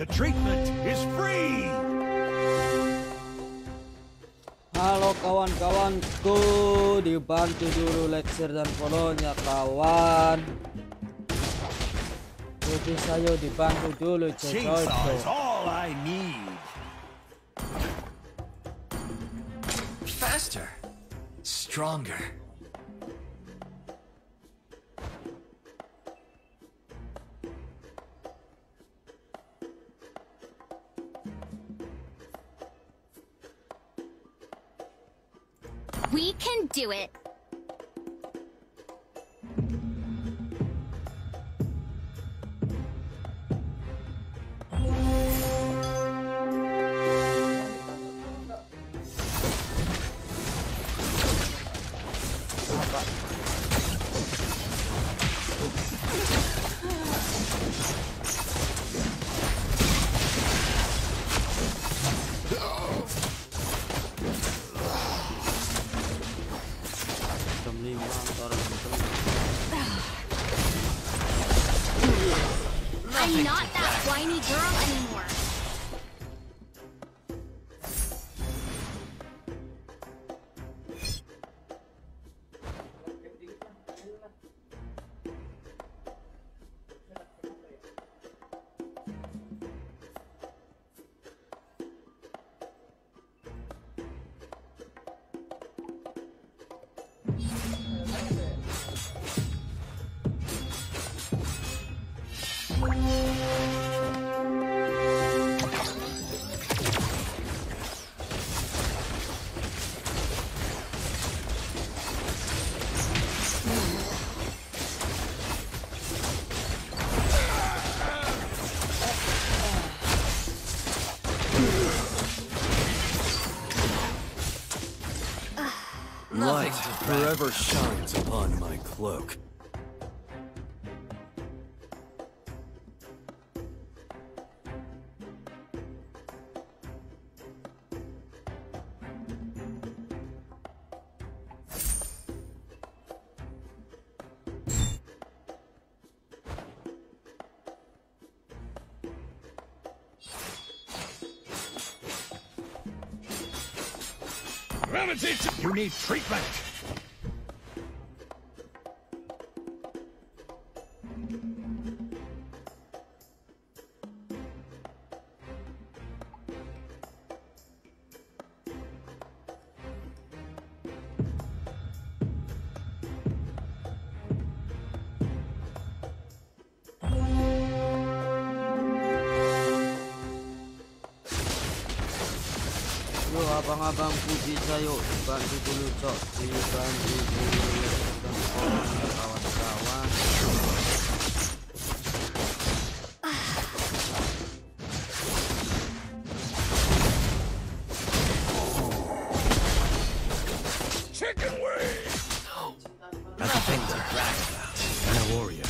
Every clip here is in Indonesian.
The treatment is free. Halo kawan-kawanku, dibantu dulu like, share, dan follow-nya kawan. Jadi saya dibantu dulu Chainsaw is all I need. Faster, stronger. We can do it. I'm not that whiny girl anymore. Light forever shines upon my cloak. You need treatment. Yuk abang-abangku bisa yuk dibantu dulu cok, dibantu dulu dan follow-nya kawan-kawan. Chicken wing. Nothing to brag about. I'm a warrior.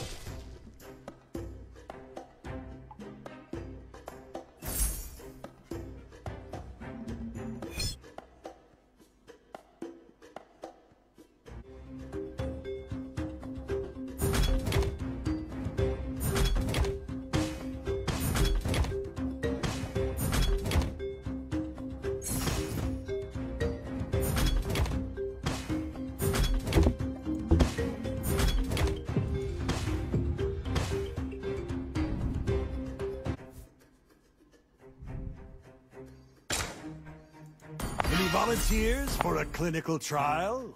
Any volunteers for a clinical trial?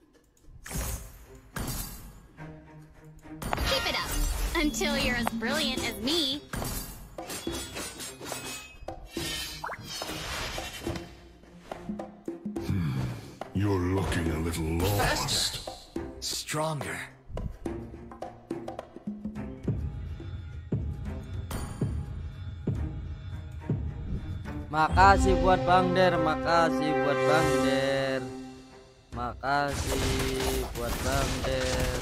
Keep it up until you're as brilliant as me. You're looking a little lost. Faster, stronger. Makasih buat Bang Der, makasih buat Bang Der, makasih buat Bang Der.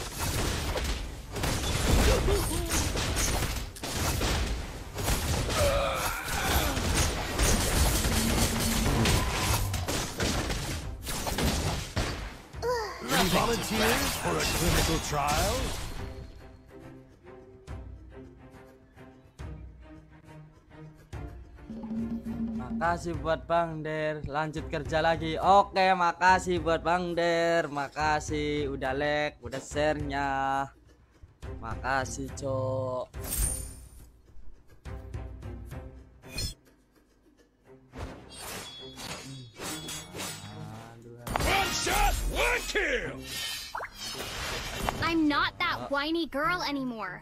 Any volunteers for a clinical trial? makasih buat Bang Der. Lanjut kerja lagi. Oke, makasih buat Bang Der. Makasih udah like, udah share-nya. Makasih, Cok. One shot, one kill. I'm not that whiny girl anymore.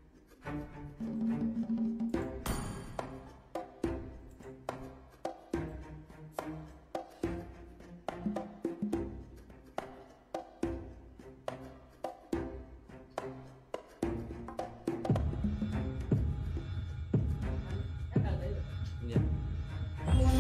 Iya.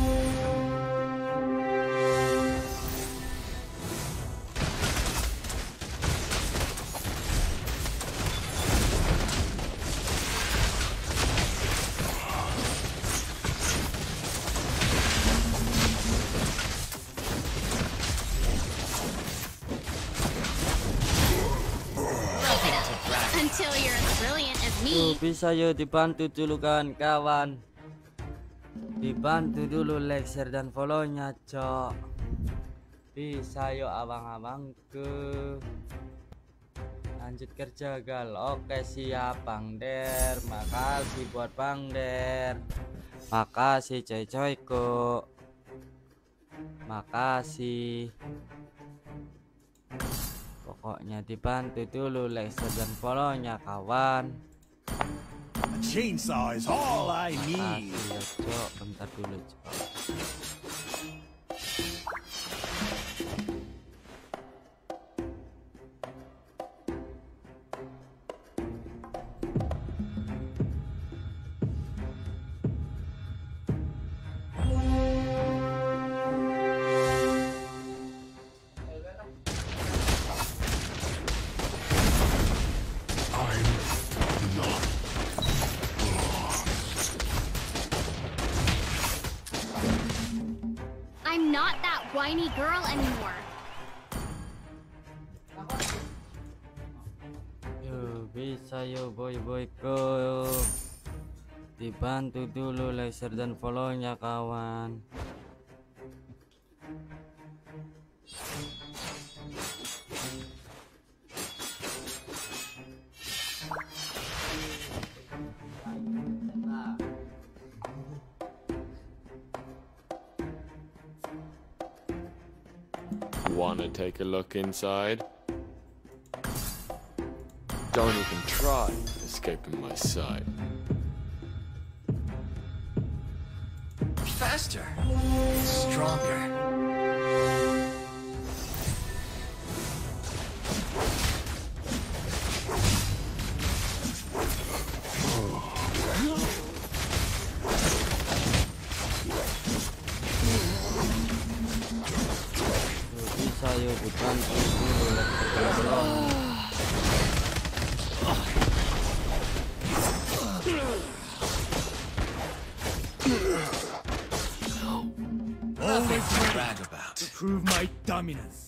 Until you're as brilliant as Tuh, me. bisa yuk dibantu dulu kawan-kawan. Dibantu dulu like, share dan follow-nya, Cok. Bisa yuk abang-abangku. Lanjut kerja gal. Oke, siap Bang Der. Makasih buat Bang Der. Makasih coy-coyku. Makasih. Pokoknya dibantu dulu like, share dan follow-nya kawan. A chainsaw is all I Makasih need. ya, Cok. Bentar dulu, Cok. I'm not that whiny girl anymore. Yuk, bisa yuk boy-boyku. Dibantu dulu like, share dan follow-nya kawan. Wanna take a look inside? Don't even try escaping my sight. Faster. Stronger. Yuk, bisa yuk dibantu dulu like, share dan follow-nya. Always To ready brag about. to prove my dominance.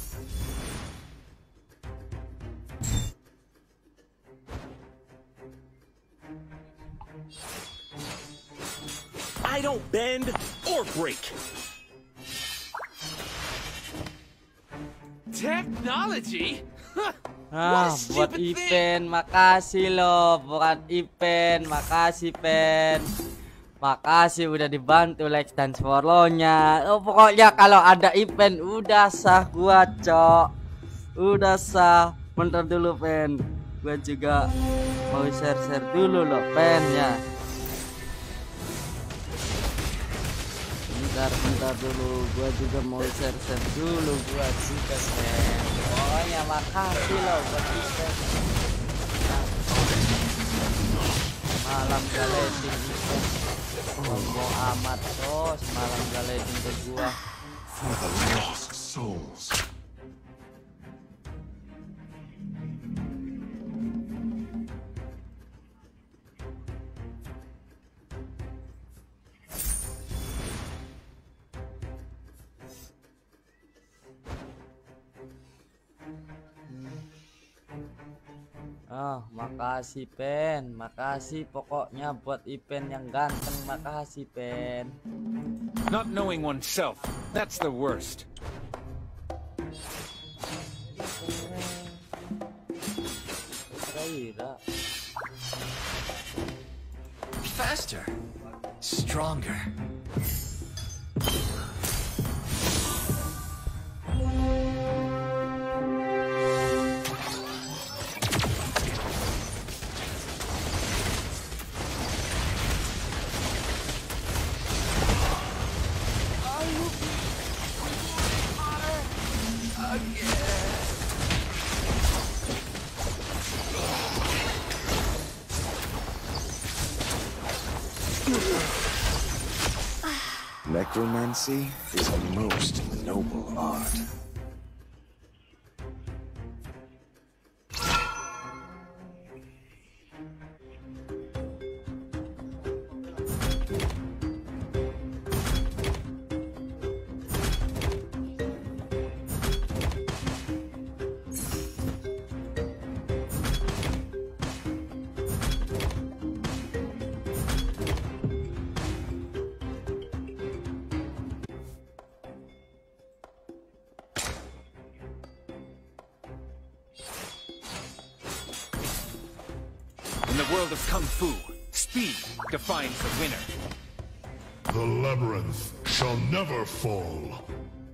I don't bend or break. Technology? Nah, buat event, makasih loh. Buat event, makasih Pen. Makasih udah dibantu like dan follow-nya. Oh, pokoknya kalau ada event udah sah gua, Cok. Udah sah. Bentar dulu, Pen. Gua juga mau share-share dulu loh, Pen ya. Bentar dulu, gua juga mau share-share dulu, gua juga Pen. Pokoknya makasih loh buat event. Malam galetin event. Ngomong amat tuh semalam galetin ke gua. For the lost souls. Oh, makasih Pen. Makasih pokoknya buat event yang ganteng. Makasih Pen. Not knowing oneself, that's the worst. Faster. Stronger. Necromancy is a most noble art. In the world of Kung Fu, speed defines the winner. The labyrinth shall never fall.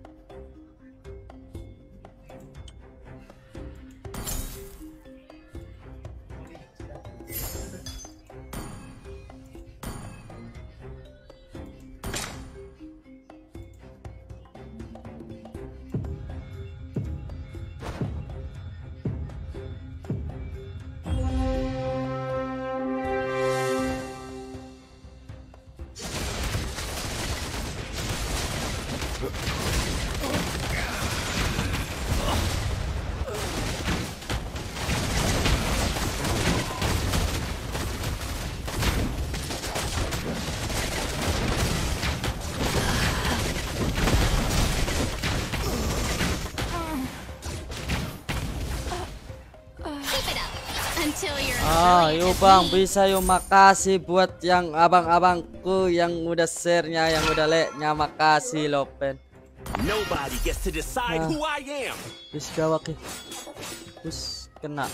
Yuk bang, bisa yuk, makasih buat yang abang-abangku yang udah share-nya, yang udah like-nya, makasih Lopen. Nobody gets to decide who I am. Bis gawak ya. Terus kena.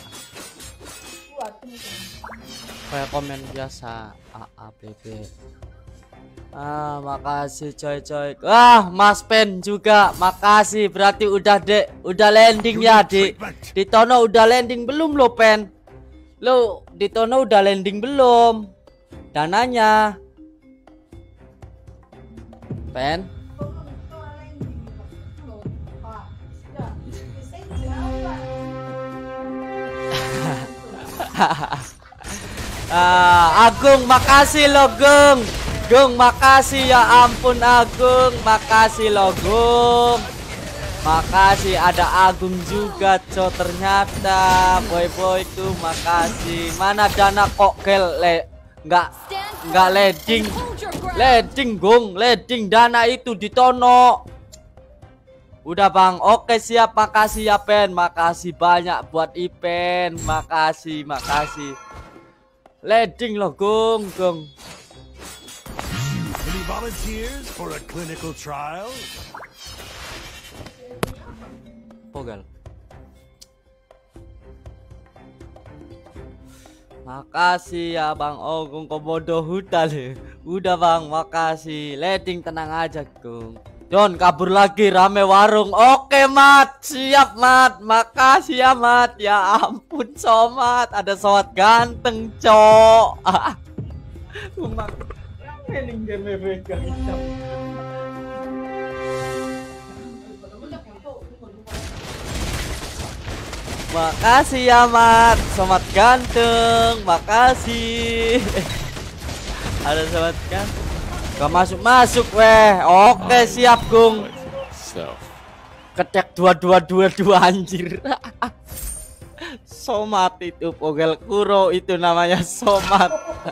Kayak komen biasa AAPP. Makasih coy. Mas Pen juga, makasih. Berarti udah landing ya, Dik. Ditono udah landing belum lo, Pen? Lo Ditono udah landing belum? Dananya. Pen. Agung, makasih lo, Gung. Gung, makasih, ya ampun Agung, makasih lo, Gung. Makasih, ada Agung juga, co, ternyata boy-boyku, makasih. Mana Dana kok nggak leading Gung, leading Dana itu Ditono. Udah bang, oke siap, makasih ya Pen, makasih banyak buat Ipen, makasih. Leading lo, Gung. Any volunteers for a clinical trial? Pogal. Makasih ya Bang Ogung Komodo Hutan. Udah Bang, makasih. Leading, tenang aja, Gung. John kabur lagi, rame warung. Oke Mat, siap Mat. Makasih ya Mat. Ya ampun Somat, ada Somat ganteng, cok. Makasih ya Mat, Somat ganteng, makasih. Ada Somat ganteng. Gak masuk weh. Oke siap Gung. Ketek 2222 anjir. Somat itu Pogel Kuro, itu namanya Somat.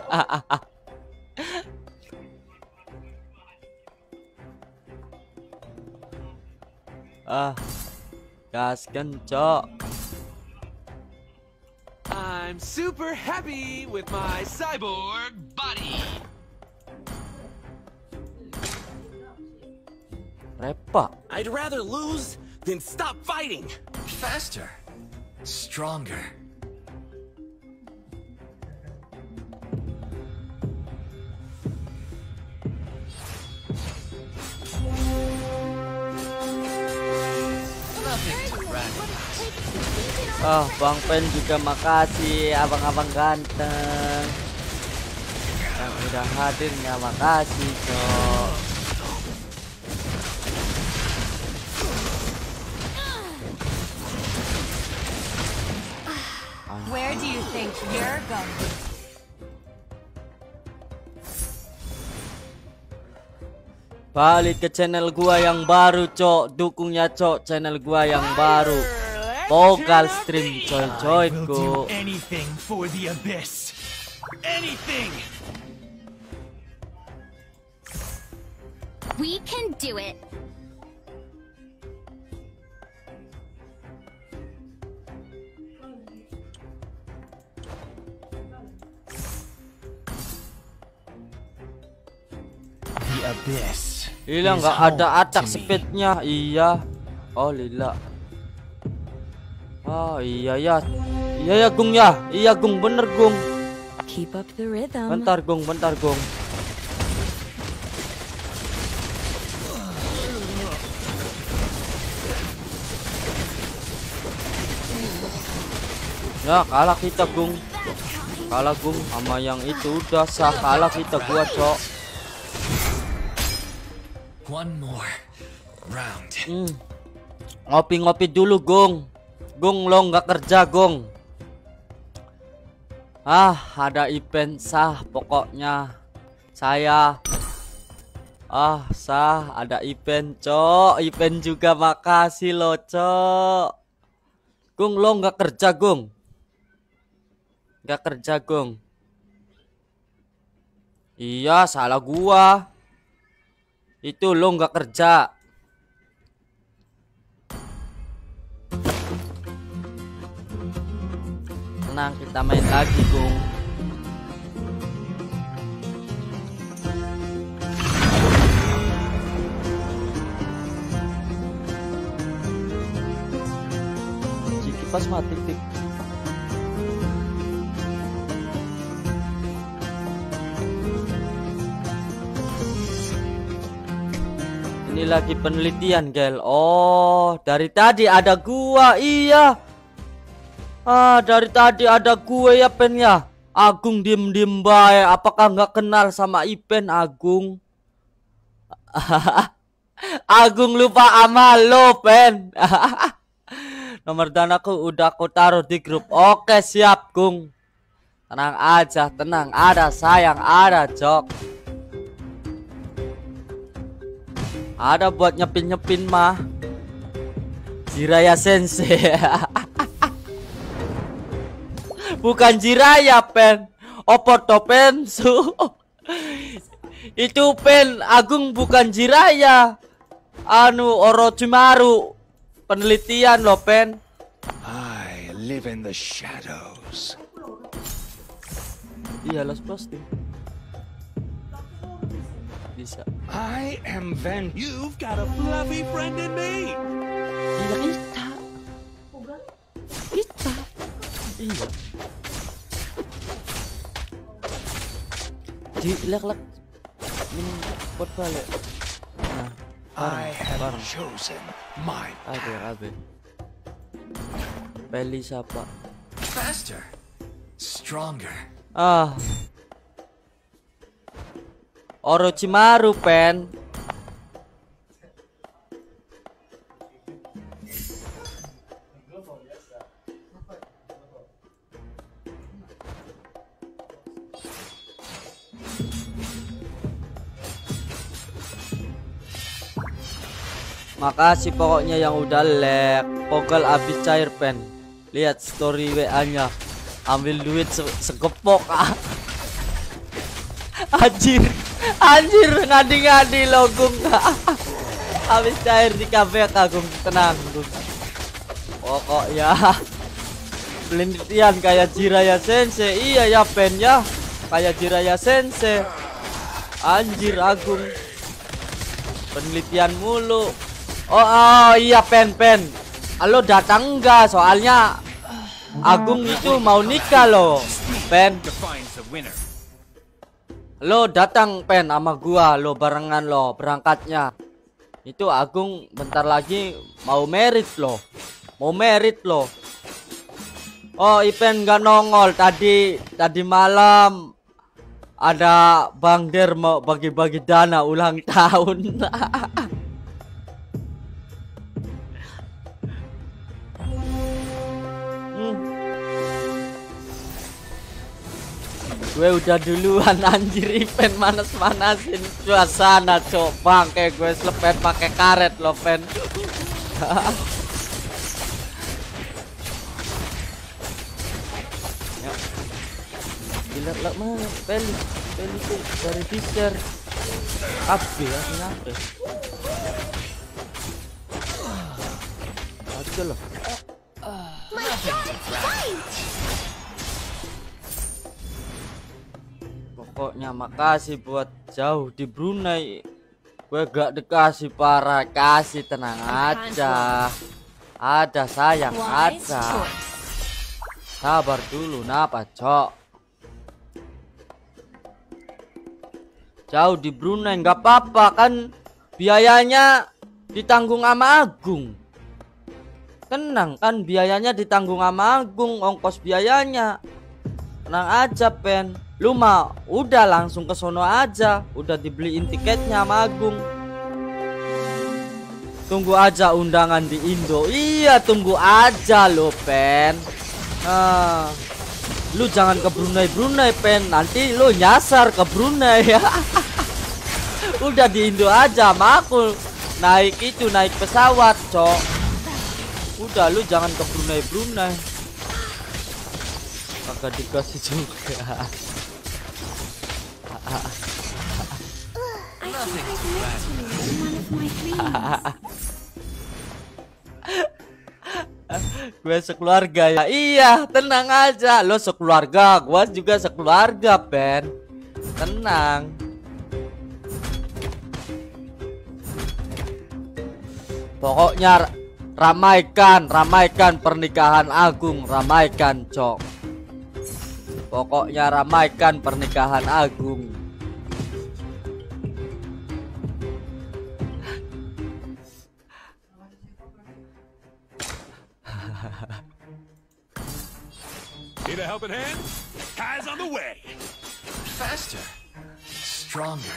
Gas kencok. I'm super happy with my cyborg body. Repa. I'd rather lose than stop fighting. Faster. Stronger. Bang Pen juga makasih, abang-abang ganteng yang udah hadirnya, makasih Cok. Where do you think you're going? Balik ke channel gua yang baru Cok, dukungnya Cok, channel gua yang baru. Pogal stream coy go. Anything for the abyss. Anything. We can do it. The abyss. Lila nggak ada attack speednya, iya. Oh Lila. Oh iya ya, iya ya Gung ya, iya Gung, bener Gung. Keep up the rhythm. Bentar Gung, bentar Gung. Ya kalah kita Gung, kalah Gung sama yang itu udah sah, kalah kita gua Cok. One more round. Ngopi-ngopi dulu Gung. Gung lo nggak kerja Gung. Ada event sah pokoknya. Saya sah ada event Cok. Event juga makasih lo Cok. Gung lo nggak kerja Gung. Nggak kerja Gung. Iya salah gua. Itu lo nggak kerja. Tenang, kita main lagi Gung. Kipas mati tik. Ini lagi penelitian gel. Oh dari tadi ada gua, iya. Dari tadi ada gue ya Pen ya. Agung diem-diem bae. Apakah nggak kenal sama Ipen Agung? Agung lupa sama lo Pen. Nomor dan aku udah aku taruh di grup. Oke siap Gung. Tenang aja, tenang. Ada sayang, ada Cok. Ada buat nyepin-nyepin mah. Jiraya Sensei. Bukan Jiraya Pen, Oporto Pensu. Itu Pen Agung bukan Jiraya. Orochimaru. Penelitian lo Pen. I live in the shadows. Iya los posting. Bisa. I am You've got a fluffy friend in me. Iya kita. Iya. Lek ini pot balik. Nah, I have chosen my Abe. Beli siapa? Faster. Stronger. Orochimaru Pen. Makasih pokoknya yang udah like. Pogal habis cair Pen. Lihat story WA-nya. Ambil duit segepok. Anjir ngadi-ngadi lo Gung. Habis cair di kafe Gung. Tenang Gung. Pokoknya penelitian kayak Jiraya Sensei. Iya ya Pen ya. Kayak Jiraya Sensei. Anjir Agung. penelitian mulu. Oh iya Pen. Lo datang enggak? Soalnya Agung itu mau nikah lo, Pen. Defines the winner. Lo datang Pen sama gua, lo barengan lo berangkatnya. Itu Agung bentar lagi mau merit lo. Oh Ipen nggak nongol tadi malam ada Bang Der mau bagi-bagi dana ulang tahun. Gue udah duluan anjir, Ipen manas-manasin suasana cok. Bangke gue selepet pakai karet lo Pen. Gila lah mana Peli tuh dari Fisher. Abdi ya kenapa? Aja loh. Pokoknya makasih buat jauh di Brunei. Gue gak dikasih parah, kasih tenang aja. Ada sayang ada. Sabar dulu napa cok. Jauh di Brunei nggak apa-apa kan, biayanya ditanggung sama Agung. Tenang kan, biayanya ditanggung sama Agung, ongkos biayanya. Tenang aja Pen. Lu mah udah langsung ke sono aja, udah dibeliin tiketnya sama Agung. Tunggu aja undangan di Indo. Iya tunggu aja lo Pen. Lu jangan ke Brunei Pen, nanti lu nyasar ke Brunei ya. Udah di Indo aja sama aku. Naik pesawat cok. Udah lu jangan ke Brunei. Agak dikasih juga. Gue sekeluarga ya. Iya tenang aja, lo sekeluarga, gue juga sekeluarga Pen. Tenang. Pokoknya ramaikan pernikahan Agung, ramaikan cok. Pokoknya ramaikan pernikahan Agung. Need a helping hand? Kai's on the way. Faster. Stronger.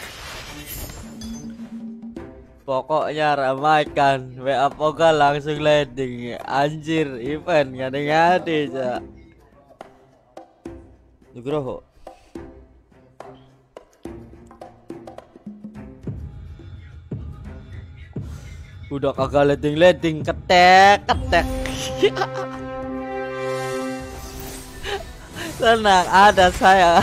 Pokoknya ramaikan. WA Poga langsung landing. Anjir, event ngade-ngade cak. Nugroho. Udah kagak landing ketek. Tenang, ada saya.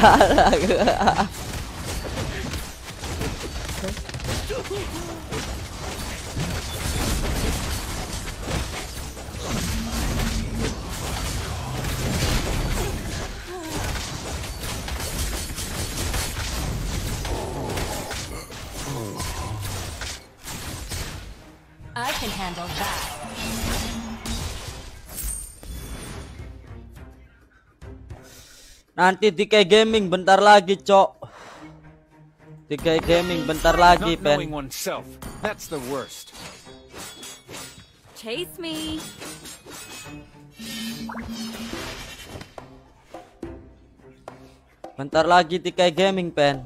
I can handle that. Nanti DK Gaming bentar lagi, cok. DK Gaming bentar lagi, Not knowing Pen. oneself. That's the worst. Chase me. Bentar lagi DK Gaming, Pen.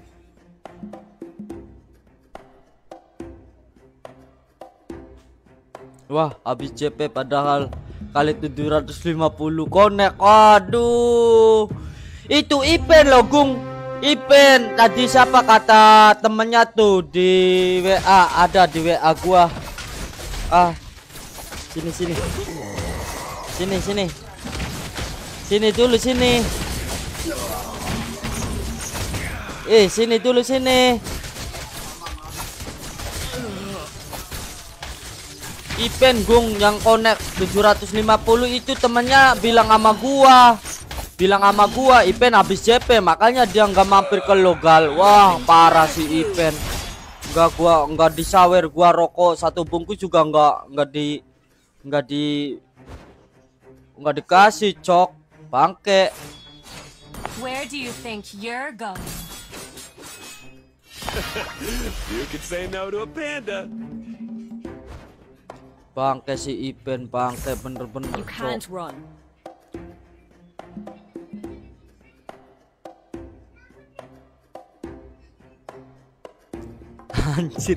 Wah, habis JP padahal kali 750 connect. Aduh. Itu Ipen loh, Gung. Ipen. Tadi siapa kata temennya tuh di WA, ada di WA gua. Sini. Sini dulu sini. Sini dulu sini. Ipen Gung yang connect 750 itu temennya bilang sama gua Ipen habis JP, makanya dia nggak mampir ke Logal. Wah parah si Ipen. Enggak disawer, gua rokok satu bungkus juga enggak dikasih, Cok. Bangke. Where do you think you're going? You could say no to a panda. Bangke si Ipen, bangke bener-bener, You can't Cok. run. Anjir.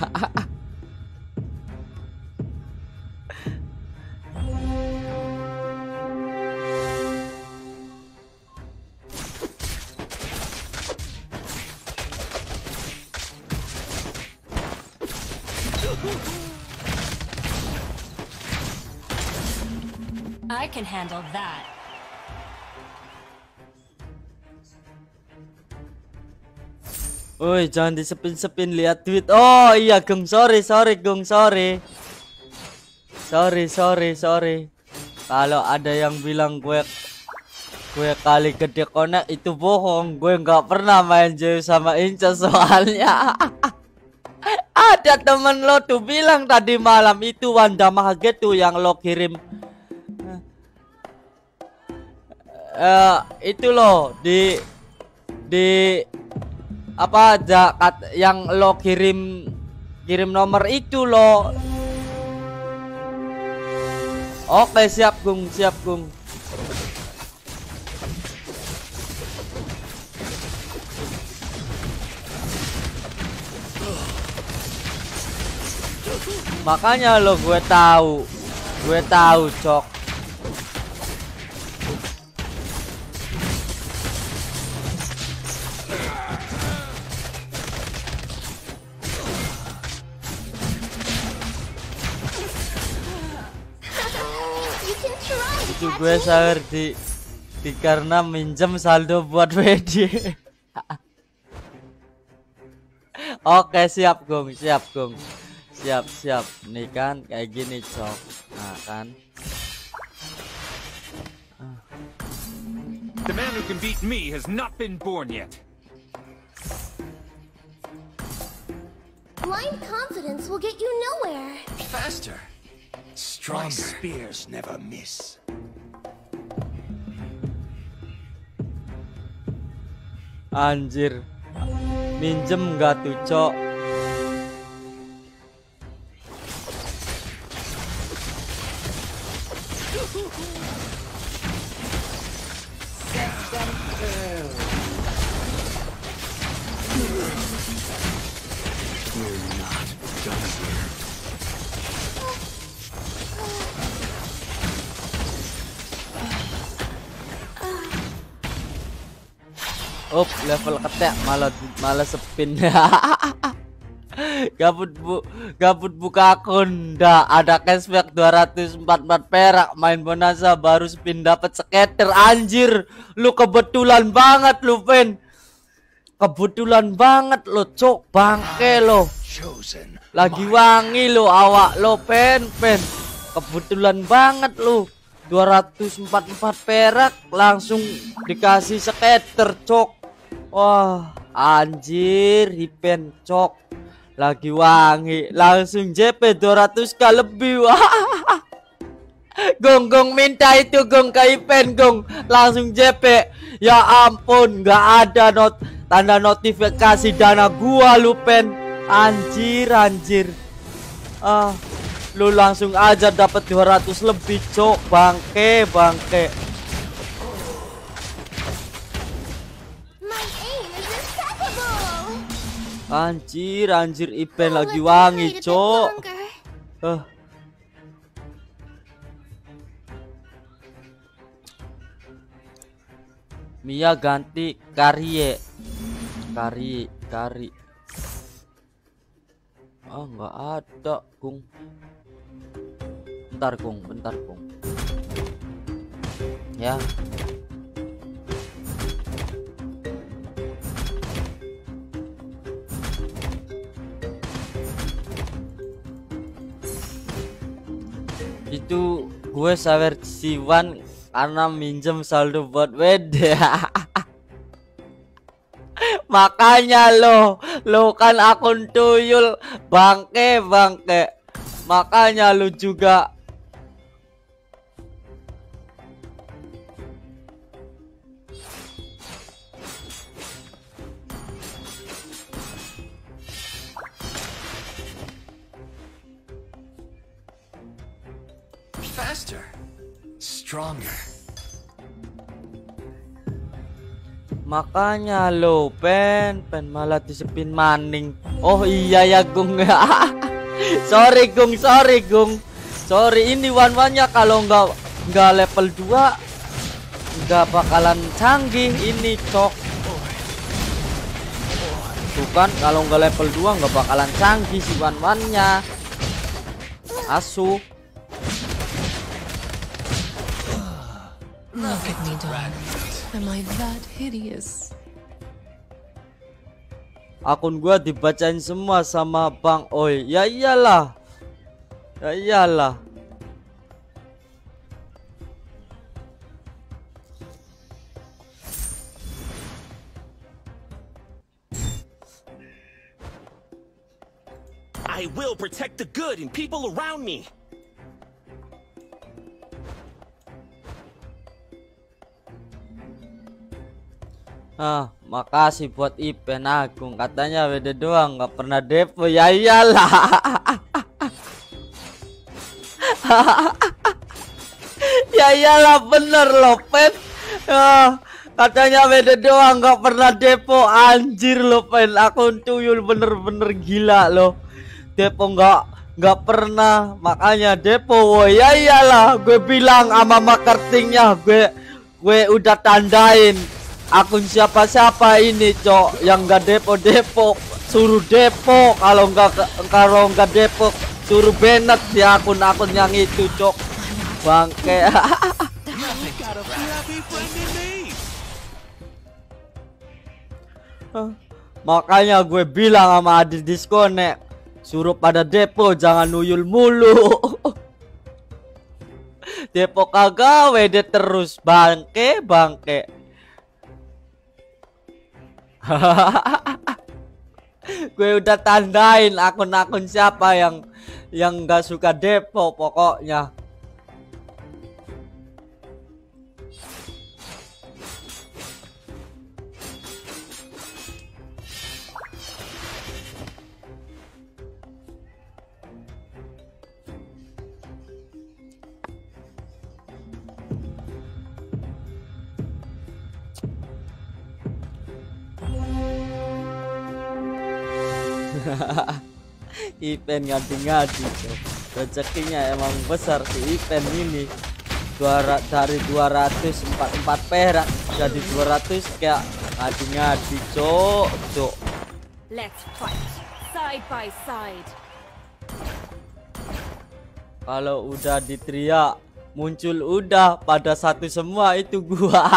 I can handle that. Woi, jangan disepin-sepin, lihat tweet. Oh iya, Gung, sorry Gung, sorry. Kalau ada yang bilang gue kali gede connect itu bohong. Gue nggak pernah main Zeus sama Inca soalnya. Ada temen lo tuh bilang tadi malam itu Wanda Mahage tuh yang lo kirim. Itu loh di apa aja yang lo kirim nomor itu lo. Oke, siap Gung. Makanya lo gue tahu Cok. Itu gue sawer di karena minjem saldo buat WD. Oke, siap Gung. Siap. Nih kan kayak gini, Cok. Nah kan. The man who can beat me has not been born yet. Blind confidence will get you nowhere. Faster. My Stronger. spears never miss. Anjir. Minjem nggak tuh, Cok? Level ketek malah sepin. Gabut buka akun, dah ada cashback 244 perak, main bonanza baru spin dapat skater. Anjir, lu kebetulan banget lu, Pen. Kebetulan banget lo, Cok. Bangke lo. Lagi wangi lo awak lo, Pen. Kebetulan banget lo. 244 perak langsung dikasih skater, Cok. Wah, anjir, Ipen, Cok. Lagi wangi, langsung JP 200k lebih. Wah. Gong minta itu Gong ke Ipen, Gong. Langsung JP. Ya ampun, nggak ada tanda notifikasi dana gua lu, Pen. Anjir. Lu langsung aja dapat 200 lebih, Cok. Bangke. Anjir, Ipen lagi wangi, Cok. Mia ganti Kari. Nggak ada, Gung. Bentar, Gung. Ya. Itu gue sawer Siwan karena minjem saldo buat WD. Makanya lo kan akun tuyul, bangke. Makanya lu juga. Faster. Stronger. Makanya lo pen malah disepin maning. Oh iya ya Gung. Sorry Gung. Sorry, ini one-one-nya kalau nggak level 2 nggak bakalan canggih ini, cok. Tuh kan, kalau nggak level 2 nggak bakalan canggih si one-one-nya. Asu. Look at me, darling. Am I that hideous? Akun gua dibacain semua sama Bang Oi. Ya iyalah. I will protect the good and people around me. Makasih buat Ipen Agung. Katanya WD doang nggak pernah depo. Ya iyalah. Ya iyalah, bener loh Pen. Katanya WD doang nggak pernah depo. Anjir lo Pen, akun tuyul bener-bener gila lo. Depo nggak pernah, makanya depo. Woy, ya iyalah, gue bilang sama marketingnya, gue udah tandain akun siapa ini, cok, yang nggak depo suruh depo. Kalau nggak depo suruh banned di akun yang itu, cok. Bangke. Makanya gue bilang sama Adil Disconnect, suruh pada depo, jangan nuyul mulu. Depo kagak, WD terus, bangke. Gue udah tandain akun-akun siapa yang nggak suka depo pokoknya. Ipen ngadi-ngadi, rezekinya emang besar si Ipen ini. Dari 244 perak jadi 200, kayak ngadi-ngadi, cok. Let's fight side by side. Kalau udah diteriak muncul udah pada satu semua itu gua.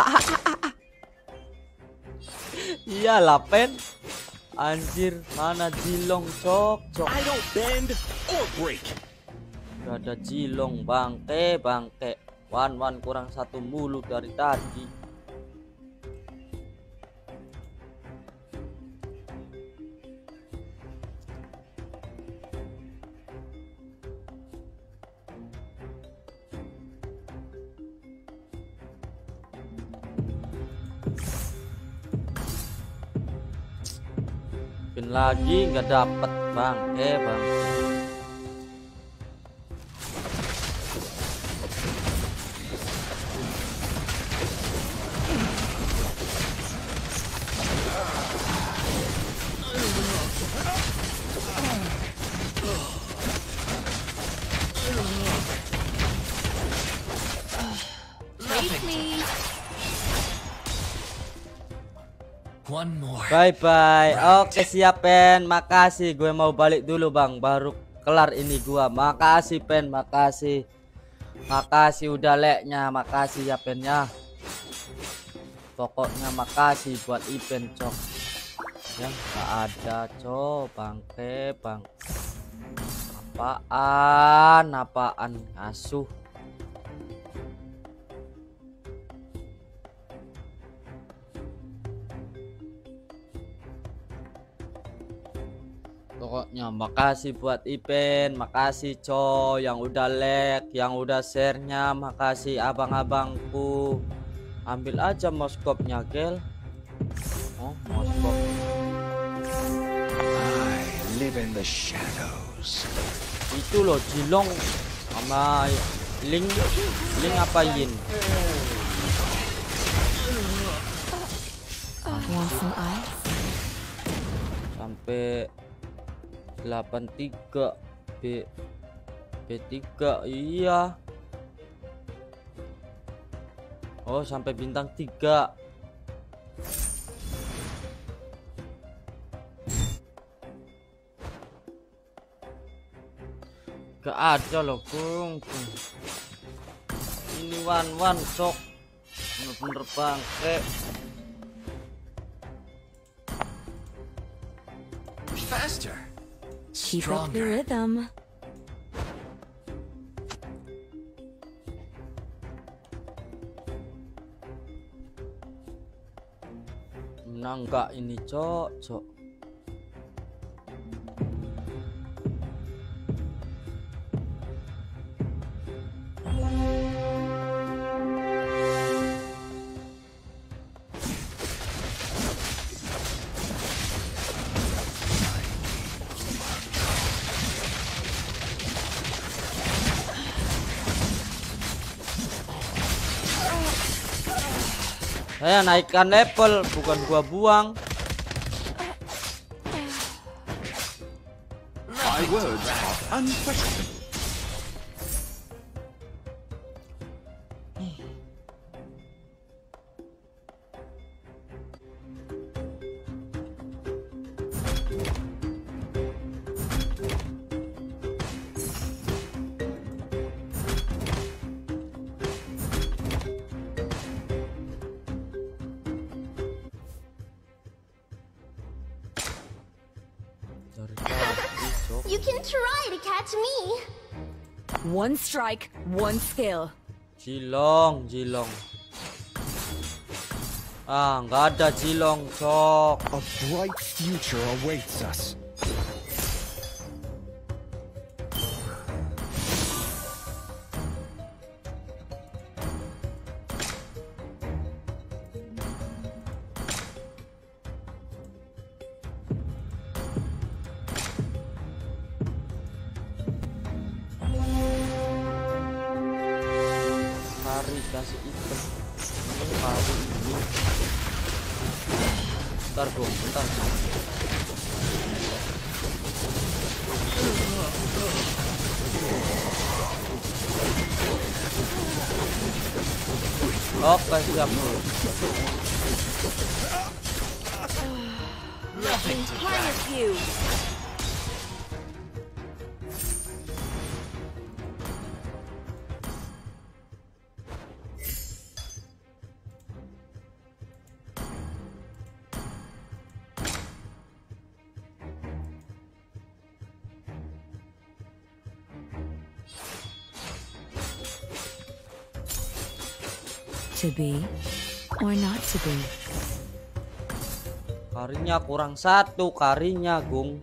Iyalah Pen. Anjir, mana Jilong, cok. I don't bend or break. Gak ada Jilong, bangke. Wan kurang satu mulu dari tadi. Lagi nggak dapet, bangke. One more. Bye. Oke, siap Pen. Makasih. Gue mau balik dulu Bang. Baru kelar ini gua. Makasih Pen. Makasih udah leknya. Makasih ya Pen ya. Pokoknya makasih buat Ipen, cok. Yang gak ada, cok. Bangke. Apaan asuh. Pokoknya makasih buat Ipen, makasih coy yang udah like, yang udah share-nya, makasih abang-abangku. Ambil aja moskopnya, Gel. Oh, moskop. I live in the shadows. Itu loh Jilong sama Ling apa Yin? Want some ice? Sampai 83 B3 iya. Oh, sampai bintang 3. Gak ada loh, Bung. Ini wan sok. Bener-bener bangke. Faster. Keep up the Stronger. rhythm. Menang gak ini, Cok? Saya naikkan level, bukan gua buang. My words are unquestionable. You can try to catch me. One strike, one skill. Jilong. Ah, nggak ada Jilong, Cok. A bright future awaits us. Kasih item ini kali ini. Bentar dong, bentar. Oke, siap. Nothing to harness you. To be or not to be. Karinya kurang 1, karinya, Gung.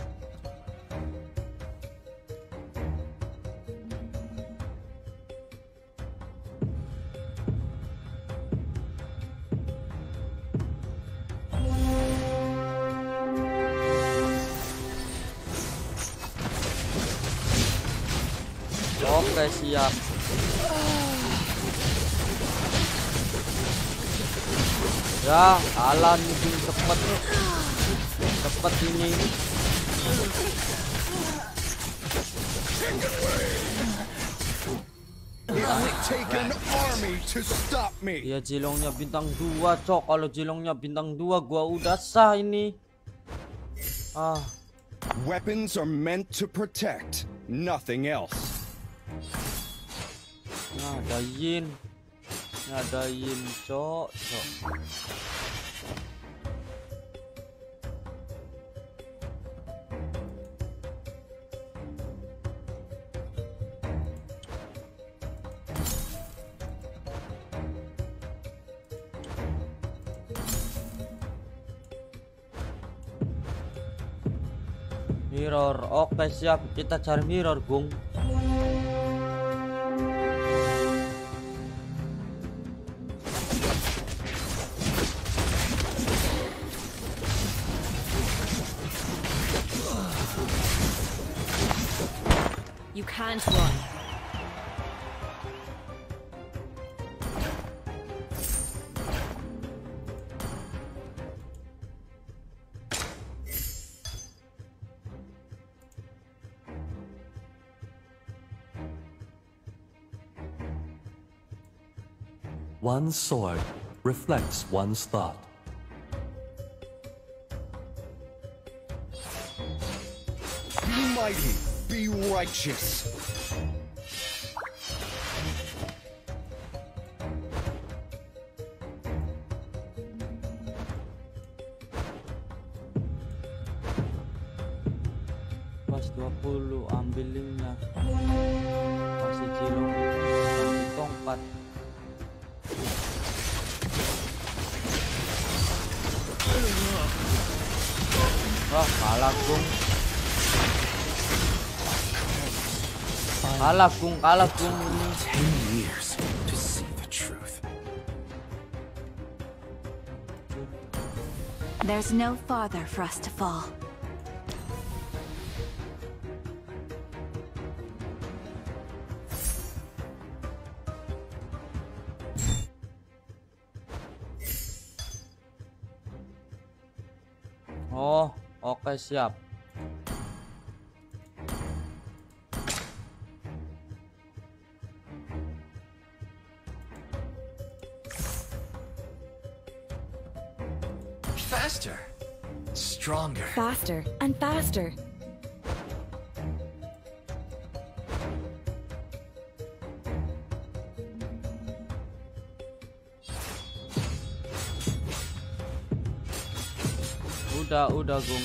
Oke, siap. Ya, kalah nih cepet ini. Take an army to stop me. Ya, Jilongnya bintang 2, Cok. Kalau Jilongnya bintang 2, gua udah sah ini. Ah. Weapons are meant to protect, nothing else. Nah, ada Yin. Cok. Mirror, oke siap, kita cari mirror, Gung. You can't run. One's sword reflects one's thought. Be mighty, be righteous. Pas 20 ambilinnya. Masih cilung di tongkat. Wah, kalah Gung. Kalah Gung. 10 years to see the truth. There's no farther for us to fall. Oh, oke siap. Faster. Stronger. Faster and faster. Udah Gung.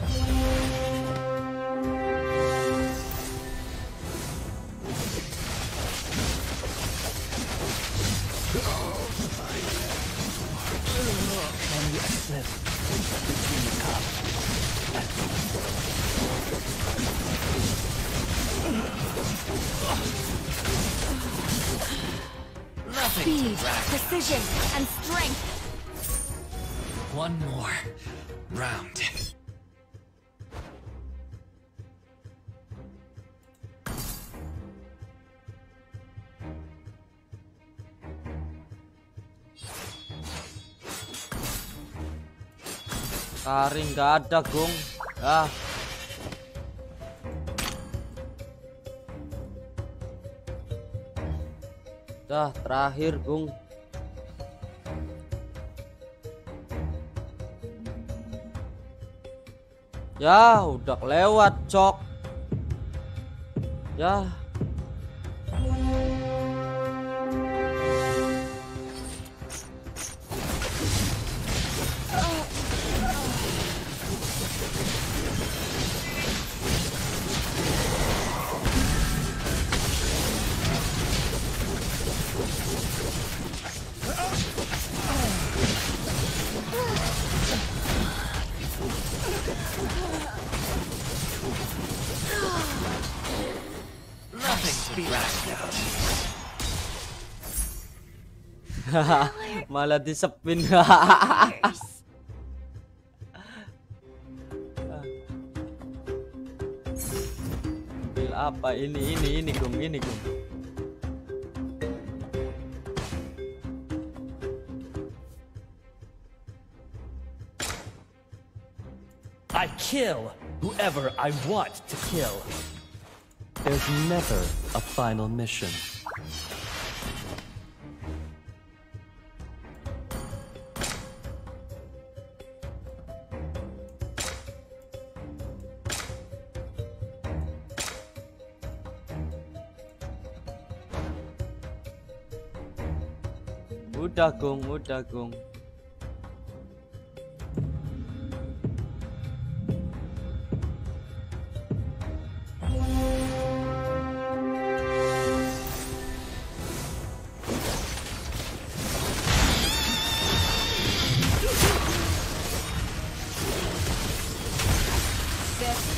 Speed, precision, and strength. One more round. Taring nggak ada Gung. Ah. Dah terakhir Gung. Ya udah lewat cok. Ya. Malah disepin. Ambil apa ini Gung, ini Gung. I kill whoever I want to kill. There's never a final mission. Udah Gung.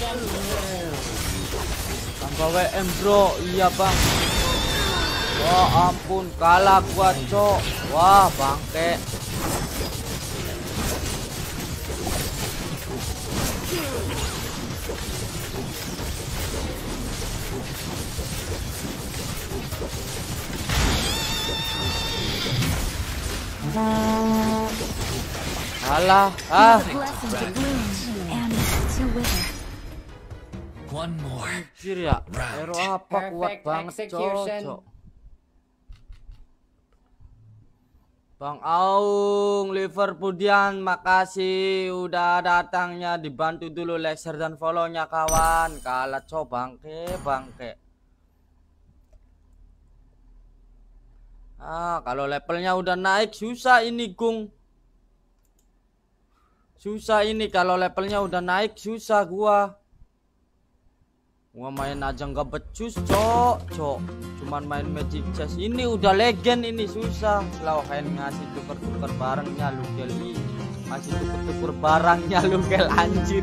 Tambah WM bro. Iya bang. Wah ampun, kalah gua cok. Wah bangke. Alah, One more. anjir ya. Hero apa kuat banget cok. Bang Aung, Liverpoolian, makasih udah datangnya, dibantu dulu like, share dan follow-nya kawan. Kalah cok, bangke. Kalau levelnya udah naik susah ini Gung. Susah ini kalau levelnya udah naik, susah gua main aja nggak becus cok. Cuman main Magic Chess ini udah legend, ini susah. Selain ngasih tuker barangnya lu gel, masih tuker barangnya lu gel anjir.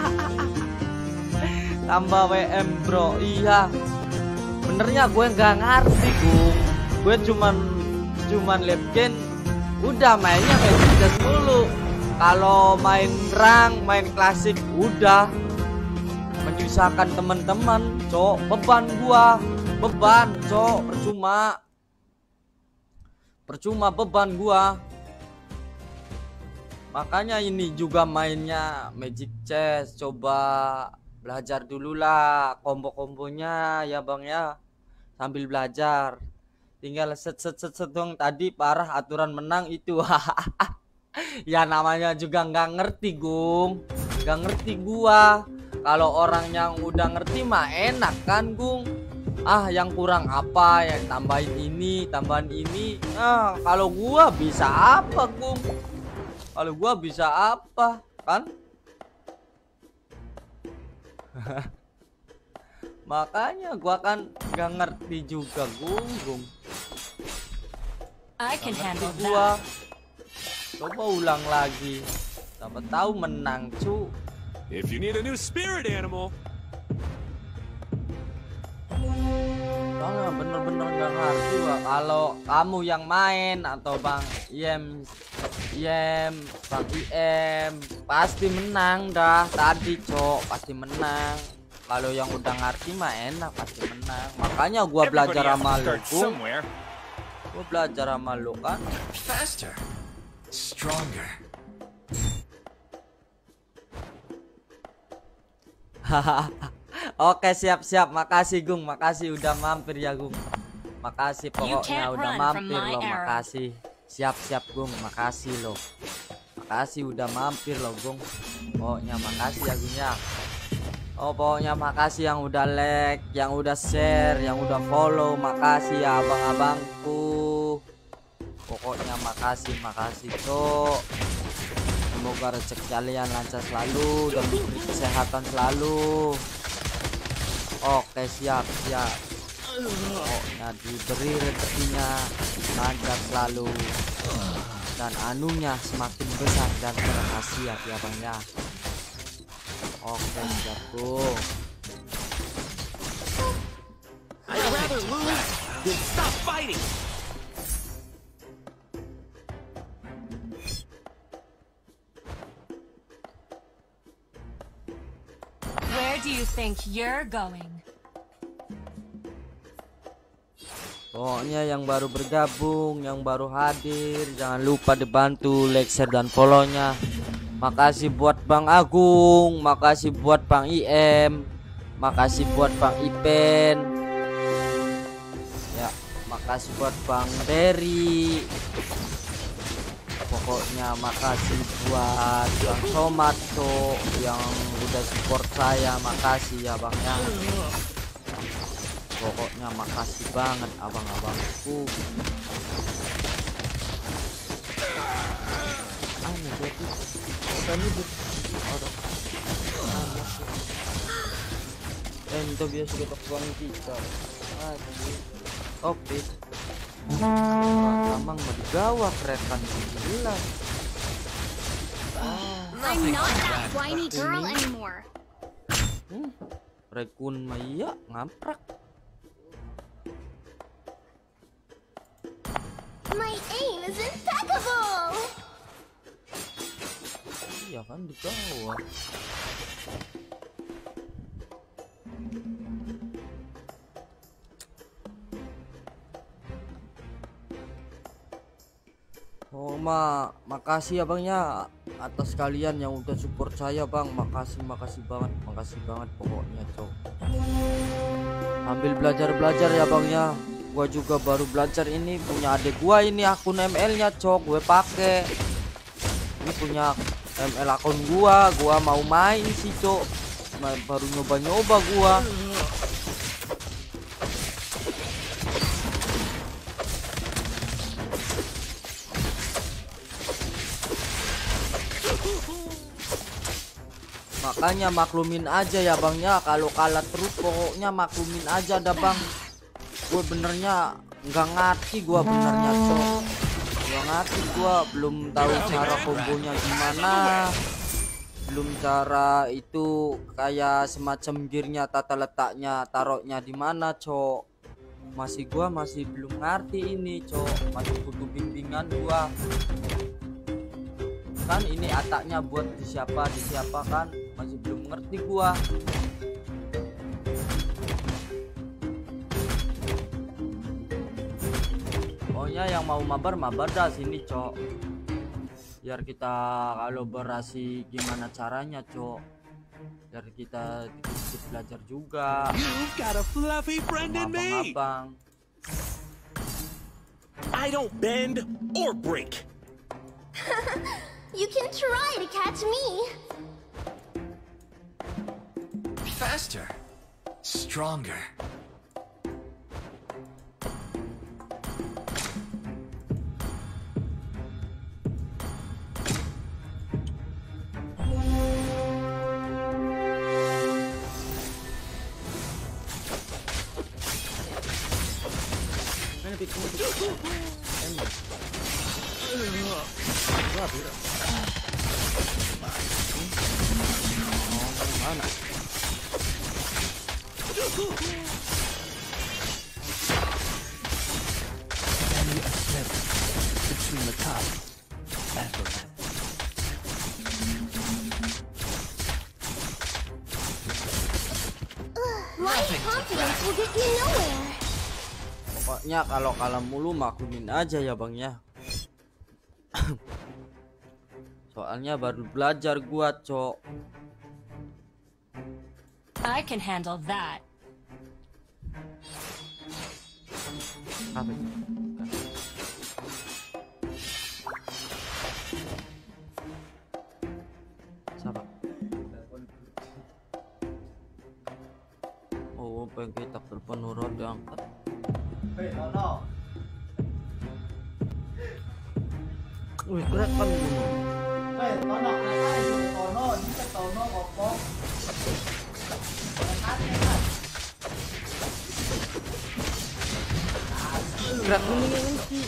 Tambah WM bro. Iya benernya gue nggak ngerti Gung. Gue cuman legend udah mainnya Magic Chess dulu. Kalau main rang, main klasik udah menyusahkan teman-teman, cok. Beban cok, percuma beban gua. Makanya ini juga mainnya Magic Chess, coba belajar dulu lah kombo-kombonya ya bang ya, sambil belajar. Tinggal set dong tadi parah aturan menang itu. Ya namanya juga nggak ngerti Gung, nggak ngerti gua. Kalau orang yang udah ngerti mah enak kan Gung. Yang kurang apa, yang tambahin ini, tambahin ini. Kalau gua bisa apa Gung? Kalau gua bisa apa kan? Makanya gua kan nggak ngerti juga Gung. I can handle gua. Coba ulang lagi, siapa tahu menang cu. If you need a new spirit animal. Bener-bener gak ngerti gua. Kalau kamu yang main atau Bang Bang IM pasti menang dah tadi cok, pasti menang. Kalau yang udah ngerti mah enak pasti menang. Makanya gua belajar sama lu. Gua belajar sama lu kan. Faster. Stronger. Oke siap. Makasih Gung, makasih udah mampir ya Gung. Makasih pokoknya udah mampir loh, makasih. Siap Gung, makasih loh. Makasih udah mampir loh Gung. Pokoknya makasih ya Gung ya. Pokoknya makasih yang udah like, yang udah share, yang udah follow. Makasih ya abang-abangku. Pokoknya makasih cok. Semoga rezeki kalian lancar selalu dan diberi kesehatan selalu. Oke siap. Pokoknya diberi rezekinya lancar selalu dan anunya semakin besar dan berhasil ya bang ya. Oke siap Gung. I'd rather lose than stop fighting. Where do you think you're going? Pokoknya yang baru bergabung, yang baru hadir, jangan lupa dibantu like, share dan follow-nya. Makasih buat Bang Agung, makasih buat Bang IM, makasih buat Bang Ipen. Ya, makasih buat Bang Derry. Pokoknya makasih buat Bang Somato yang udah support saya, makasih ya Bang ya. Pokoknya makasih banget abang-abangku. Itu biasa kita buang kita. Oke. Emang mau digawa kerekan jelas. I'm not that whiny girl anymore. Rekun Maya ngamprak. My aim is impeccable! Iya kan di bawah. Oh makasih ya bang ya atas kalian yang udah support saya bang, makasih banget pokoknya cok. Ambil belajar ya bang ya, gua juga baru belajar ini, punya adik gua ini akun ML nya cok, gue pakai ini punya ML akun gua mau main sih cok, baru nyoba gua. Makanya maklumin aja ya bang ya, kalau kalah terus pokoknya maklumin aja dah bang. Gue benernya nggak ngerti, gue benernya cok, nggak ngerti, gue belum tahu cara kombonya gimana, belum cara itu kayak semacam gearnya, tata letaknya, taruhnya di mana cok. Gue masih belum ngerti ini cok, masih butuh bimbingan gue. Kan ini ataknya buat di siapa kan, masih belum ngerti gua. Pokoknya yang mau mabar dah sini cok, biar kita kalau berasi gimana caranya cok, biar kita sedikit belajar juga. You've got a fluffy friend in me. Abang. I don't bend or break. You can try to catch me. Faster. Stronger. Between the top and the left. My confidence will get you nowhere. Pokoknya kalau kalah mulu maklumin aja ya bang ya. Soalnya baru belajar gua cok. I can handle that. Apa itu? Siapa? Oh, pengen kita telepon Nurul diangkat. Hei, Nono. Wih, keren kan ini. Hei, Nono, Nono, ini kan Nono ngomong. Gerak ini sih.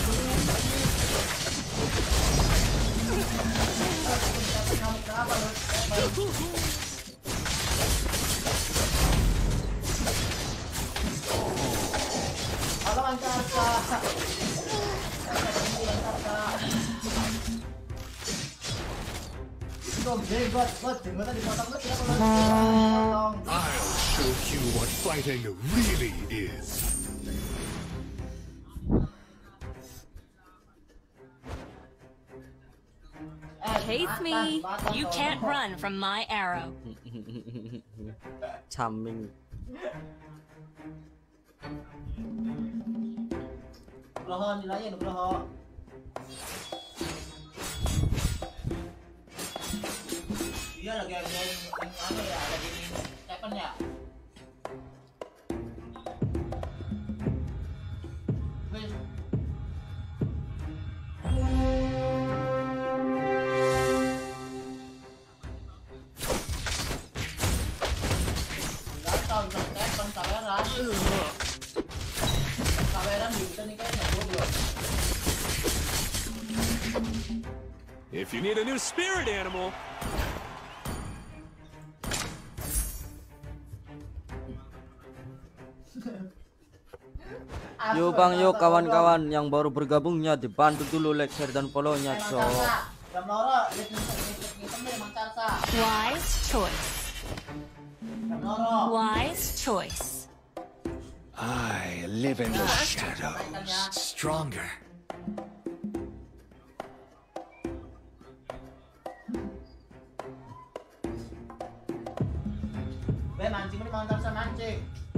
I'll show you what fighting really is. Chase me. You can't run from my arrow. Charming. Dia lagi ada yang anu ya, lagi Stephen ya. If you need a new spirit animal. Yuk bang, yuk kawan-kawan yang baru bergabungnya dibantu dulu like, share dan follow-nya, cok. Wise choice. Wise choice. I live in the shadows. Stronger. Mancing ini mantap sama mancing.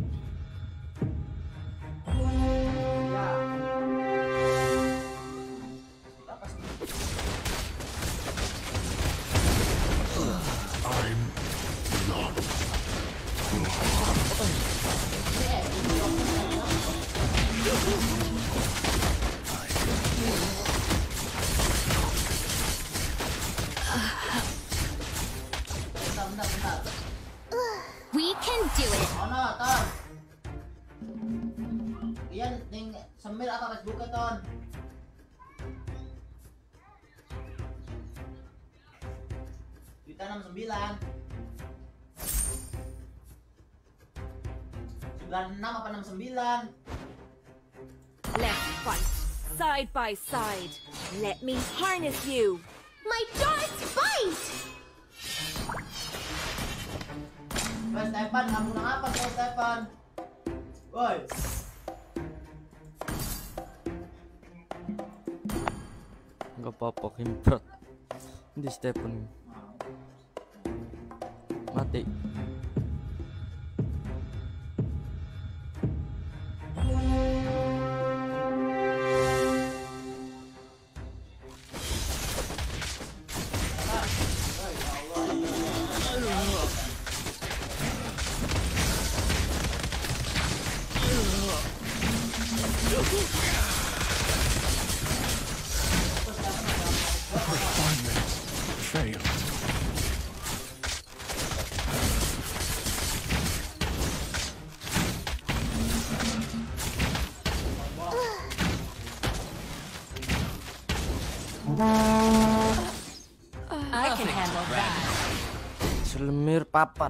We can do it. Ono, Ton. Iyan ning semir apa Facebook Ton? Juta 69. 96 apa 69? Let's fight, side by side. Let me harness you. My darts bite! Woi Stefan, kamu nang apa sih Stefan? Woi. Enggak apa-apa, himprat. Di Stephen. Mati. Refinement failed. I can handle that. Selemir papat.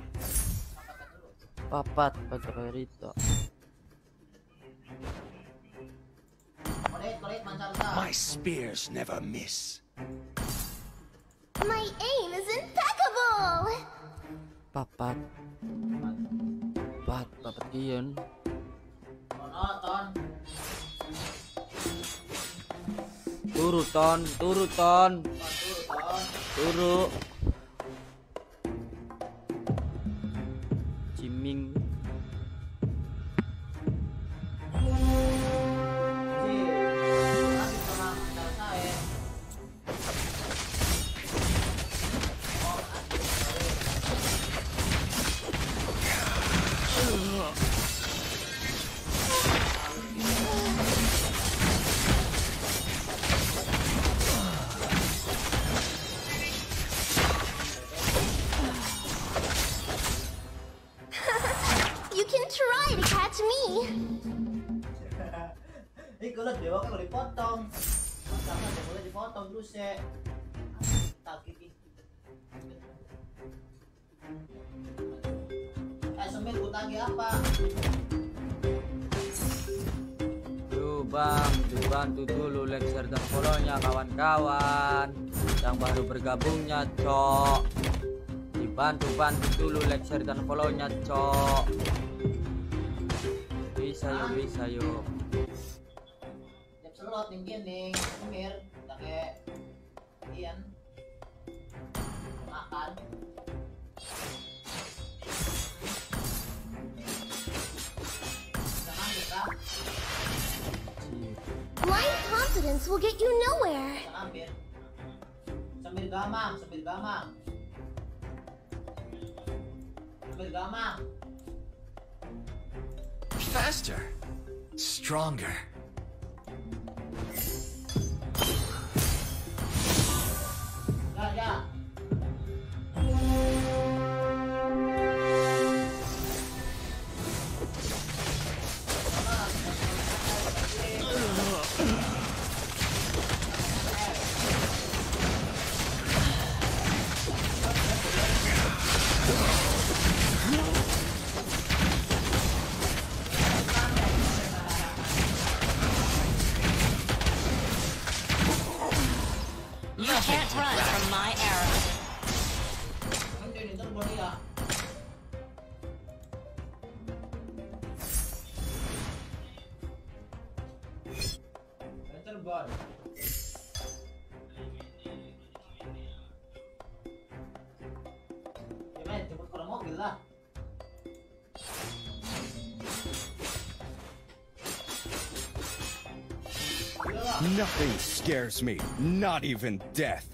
Papat pakai Rito. My spears never miss. My aim is impeccable! Papat. Papat Ian. Turu ton. Turu. Ciming. You can try to catch me! Ini kalau dewa kan boleh dipotong. Sama dia boleh dipotong terus ya. Tak gigi. Semir utangnya apa? Yuk bang, dibantu dulu like, share dan follow-nya kawan-kawan. Yang baru bergabungnya, cok. Dibantu dulu like, share dan follow-nya, cok. Bisa yuk. Tiap slot tinggi nih, semir, pakai Ian. Makan. Blind confidence will get you nowhere. Sambil gamang. Faster. Stronger. Ya. can't run from my arrows. Ini turbo dia. Terbang. Ya men, jemput kurang mobil lah. Nothing scares me, not even death.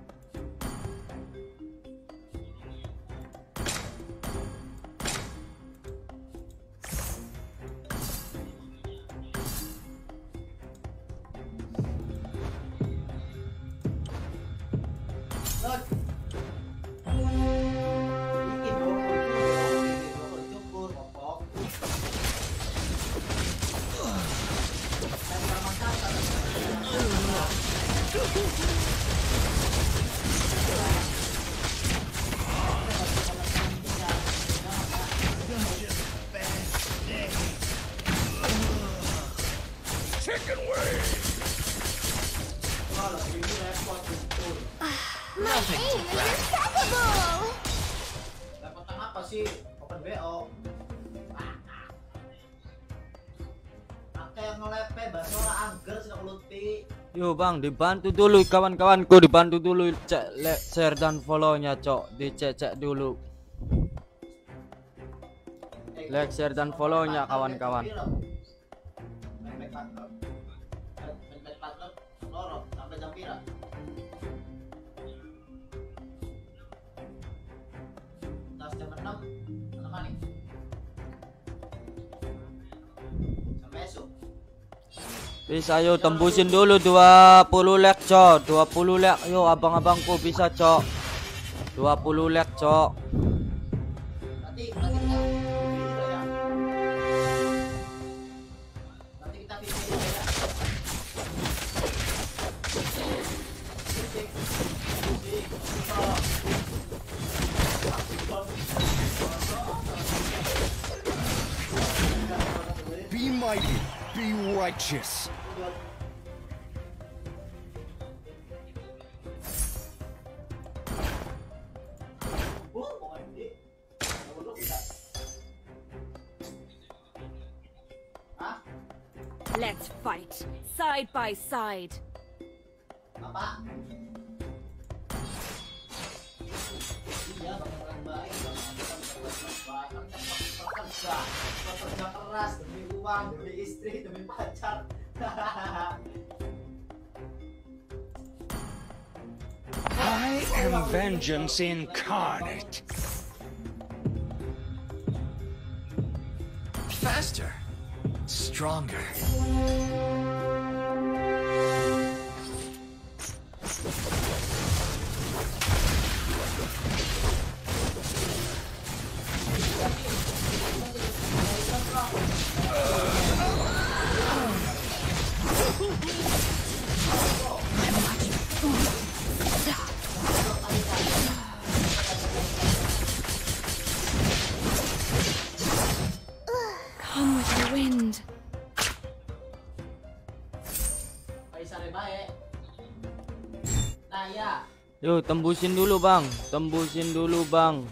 Yo bang, dibantu dulu kawan-kawanku, dibantu dulu cek like, share dan follow-nya cok, dicek dulu. Like, share dan follow-nya kawan-kawan. Bisa yuk tembusin dulu 20 like cok, 20 like yuk abang-abangku bisa cok, 20 like cok. Be mighty, be righteous. Let's fight side by side. Apa? Iya, bakalan baik, bekerja keras demi uang, demi istri, demi pacar. I am vengeance incarnate. Faster. Stronger. Come with the wind. Yuk tembusin dulu bang, tembusin dulu bang.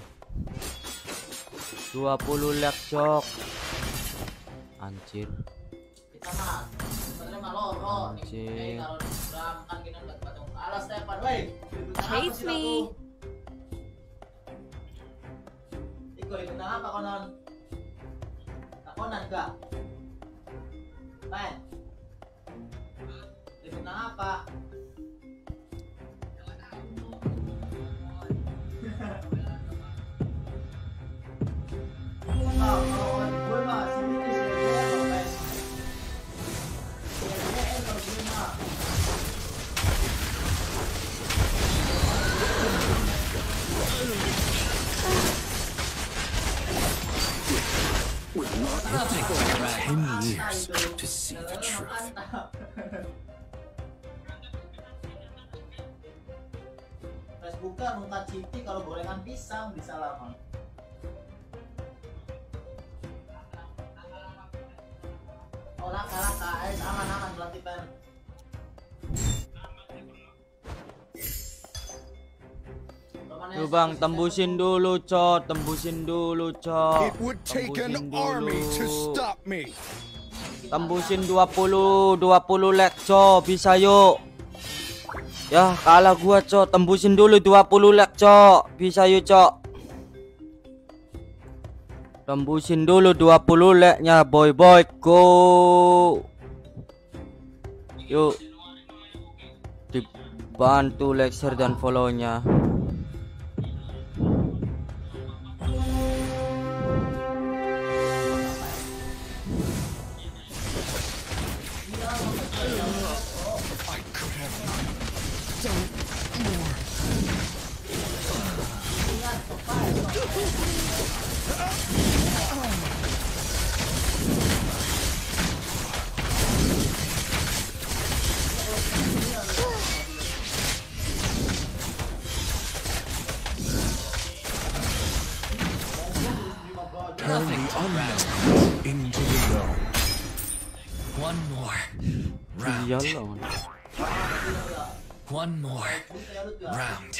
20 like cok. Anjir. Kita mah sebenarnya mah loro. Anjir. Chase me. Ikut apa konon? Tak konan gak? Men. Ikut apa? Gue mah sini It'll take around 10 years to see the truth. Facebooknya nunta citi kalau gorengan pisang bisa lama. Orang kalah KS aman-aman berarti pen. Tuh bang, tembusin dulu cok, tembusin dulu cok. It would take an army to stop me. Tembusin 20 leg cok, bisa yuk. Ya kalah gua cok, tembusin dulu 20 leg cok, bisa yuk cok. Tembusin dulu 20 legnya boy go. Yuk. Dibantu like, share dan follow-nya. Turn the unknown into the known. One more round. One more round.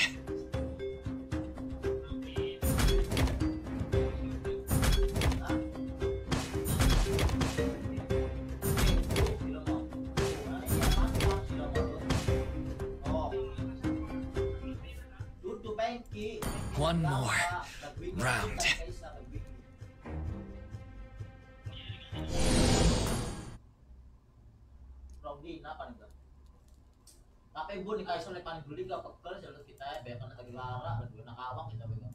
One more round. Tapi bu nih kayak soalnya paling dulu gak pegel jalur kita ya, biar kena lagi lara dan gue nakawang kita pegang.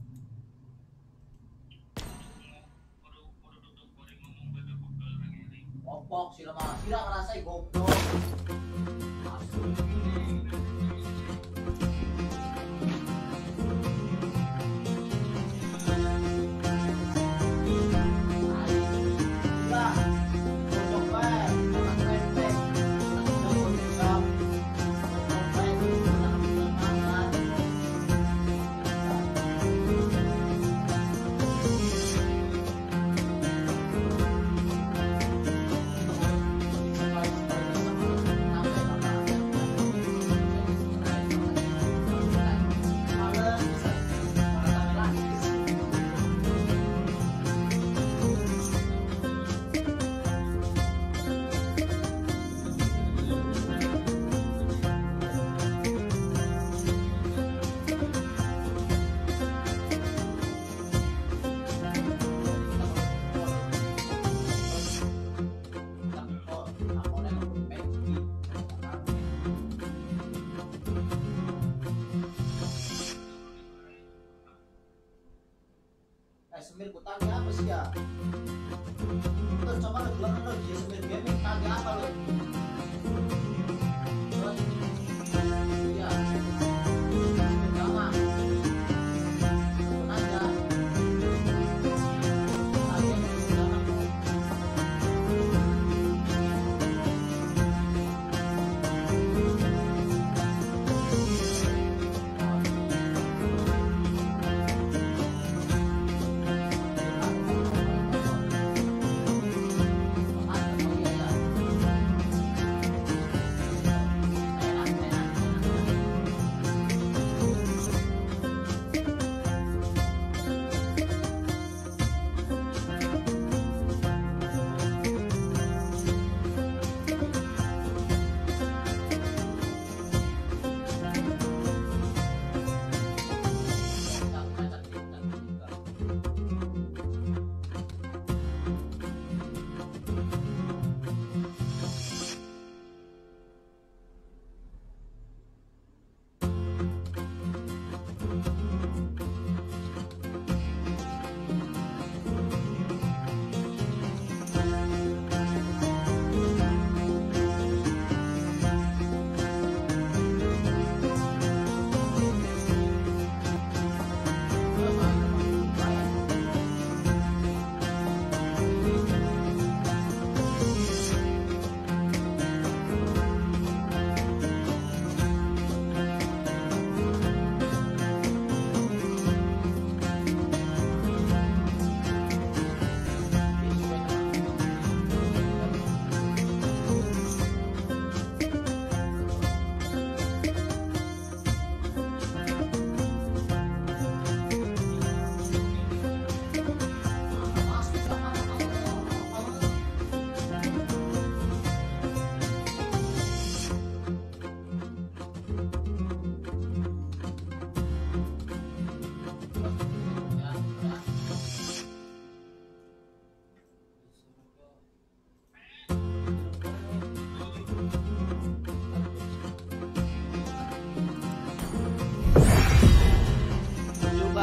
Opok sila mah, sila ngerasai goblok. Semir ku tanya apa sih ya? Terus coba lu bilang lo dia Semir gaming tanya apa lo? Iya. Semir gamang. Nanya.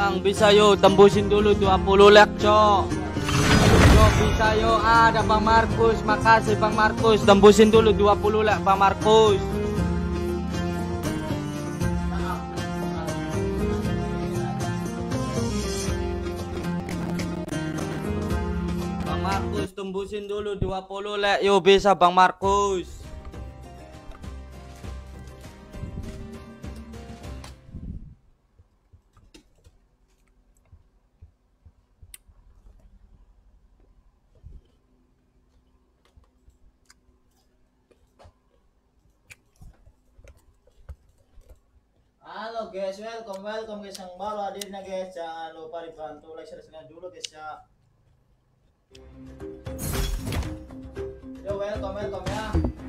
Yang bisa yuk tembusin dulu 20 like, Cok. Yo bisa yuk. Ada Bang Markus. Makasih Bang Markus. Tembusin dulu 20 like Bang Markus. Bang Markus tembusin dulu 20 like. Yo bisa Bang Markus. Halo guys, welcome guys yang baru hadirnya guys. Jangan lupa dibantu like, share dulu guys ya. Yo welcome ya.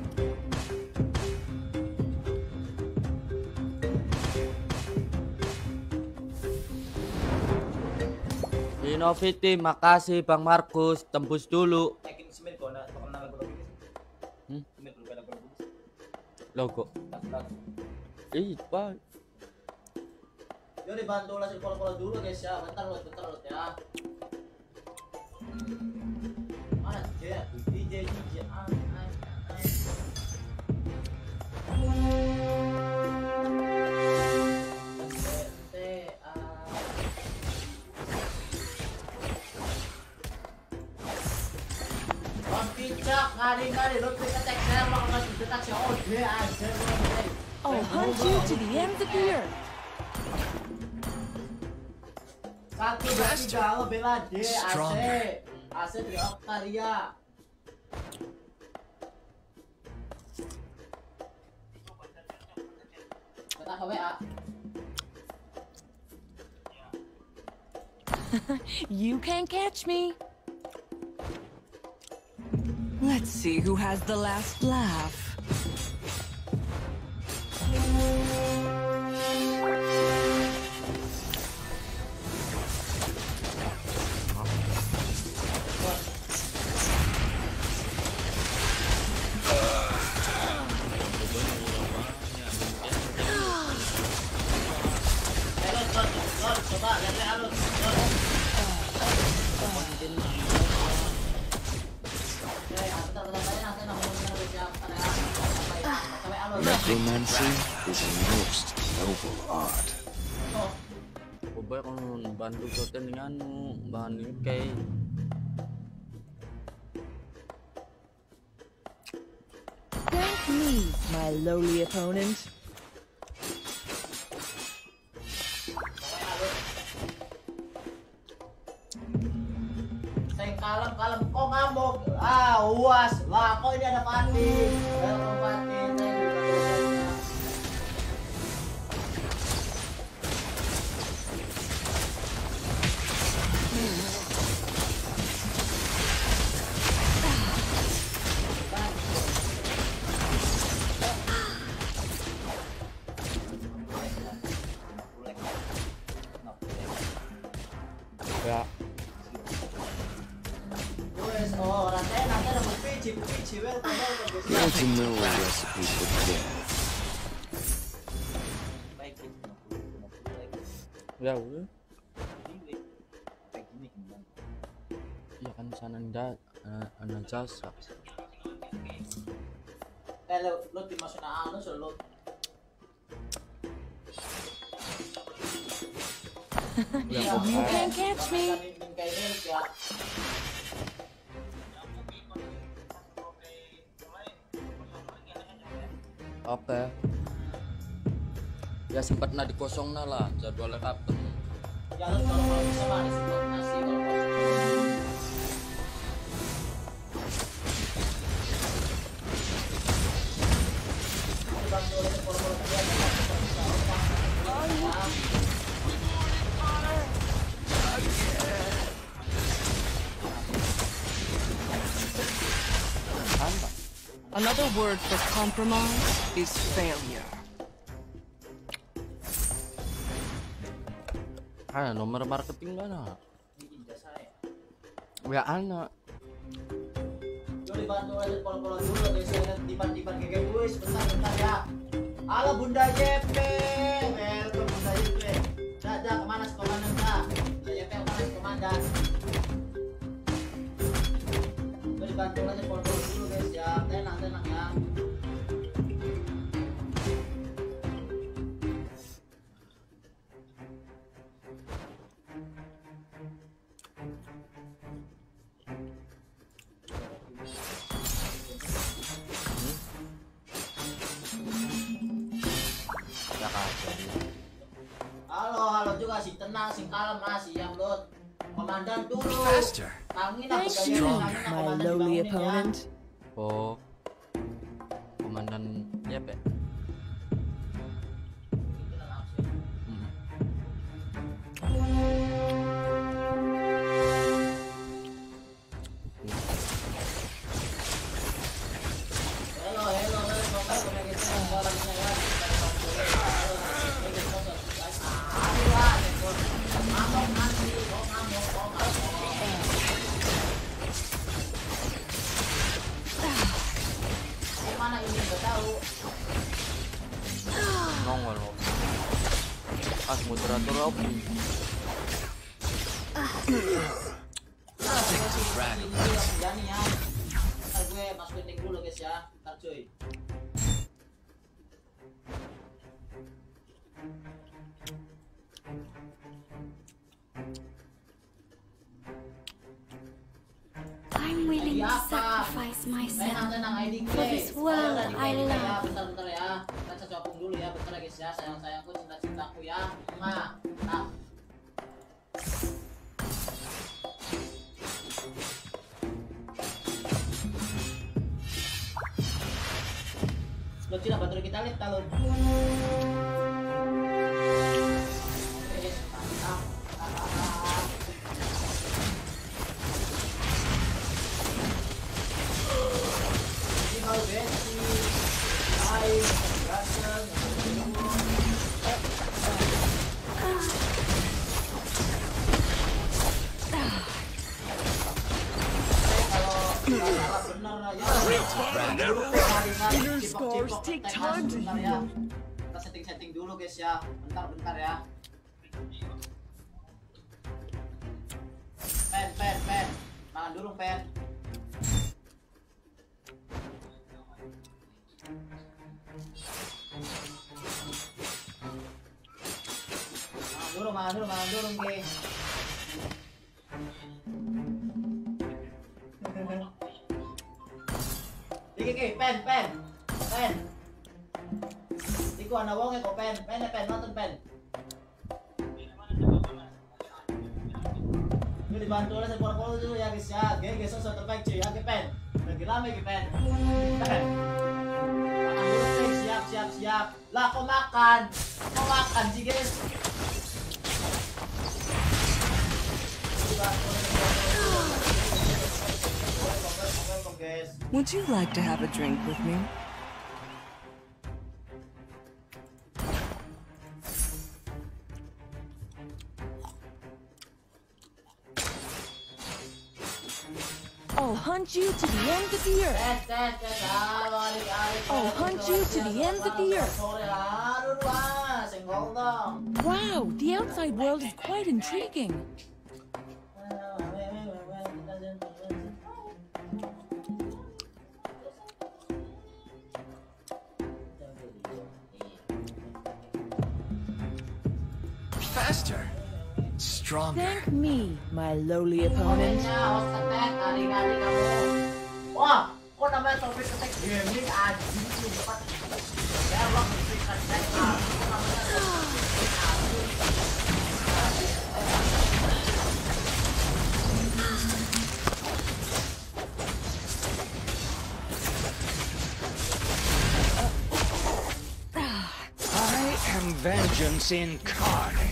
Innovity, makasih Bang Markus. Tembus dulu. Logo. Ih, Pak. Yo dibantu like follow dulu guys ya. Bentar lot ya. Mana dia? DJ. I'll hunt you to the ends of the earth. Satu dari tiga lo bela D AC dari Octaria. Kita WA. You can't catch me. Let's see who has the last laugh. Necromancy is a most noble art. Coba kan bantu konten dengan bahan ini kayak Thank me, my lowly opponent. Kalem kok ngambok. Uas lah, kok ini ada Pati. Welcome Pati. ya. Want to know a recipe for death? Ya udah. Ya kan sana ndak anak jasa. Lo dimasukin anu lo. You can't catch me. Oke. Ya sempat di kosong lah jadwalnya kapan. Ya lo kalau bisa mah nasi Another word for compromise is failure. Nomor marketing mana? Ya anak. Lo dibantu aja pola-pola dulu guys, saya tiban-tiban kayak gue bentar ya. Halo Bunda JP, welcome Bunda JP. Dadah kemana sekolahnya? dan gue dibantu aja follow dulu guys ya, tenang ya. Halo juga sih, tenang sih, kalem masih yang lot. Komandan dulu. Tangin aku Thank you, my lowly opponent. Oh, komandan Yep ya. Mana ini nggak tahu. Nongol loh. Moderator apa? Ntar gue masukin link dulu guys ya. Ntar cuy. I'm willing to sacrifice myself for this world I love. Bentar ya, kita copong dulu ya, bentar guys ya, sayang-sayangku, cinta-cintaku ya. Nah. Lo Cina bantu kita lihat talon. Inner scars take time to heal. Kita setting dulu guys ya. Bentar ya. Pen. Makan dulu pen. Makan dulu guys. Iki pen. Iku ana wonge kok pen nonton pen. Ini dibantu oleh sepuluh dulu ya guys ya. Guys sosok terbaik cuy ya pen. Lagi rame ki pen. Makan dulu pen, siap. Lah kok makan sih guys. Would you like to have a drink with me? I'll hunt you to the ends of the earth. I'll hunt you to the ends of the earth. Wow, the outside world is quite intriguing. Faster. Stronger. Thank me, my lowly opponent. Wah, kok namanya topik ketek gaming anjing cepat. Ya Allah, ketek. I am vengeance incarnate.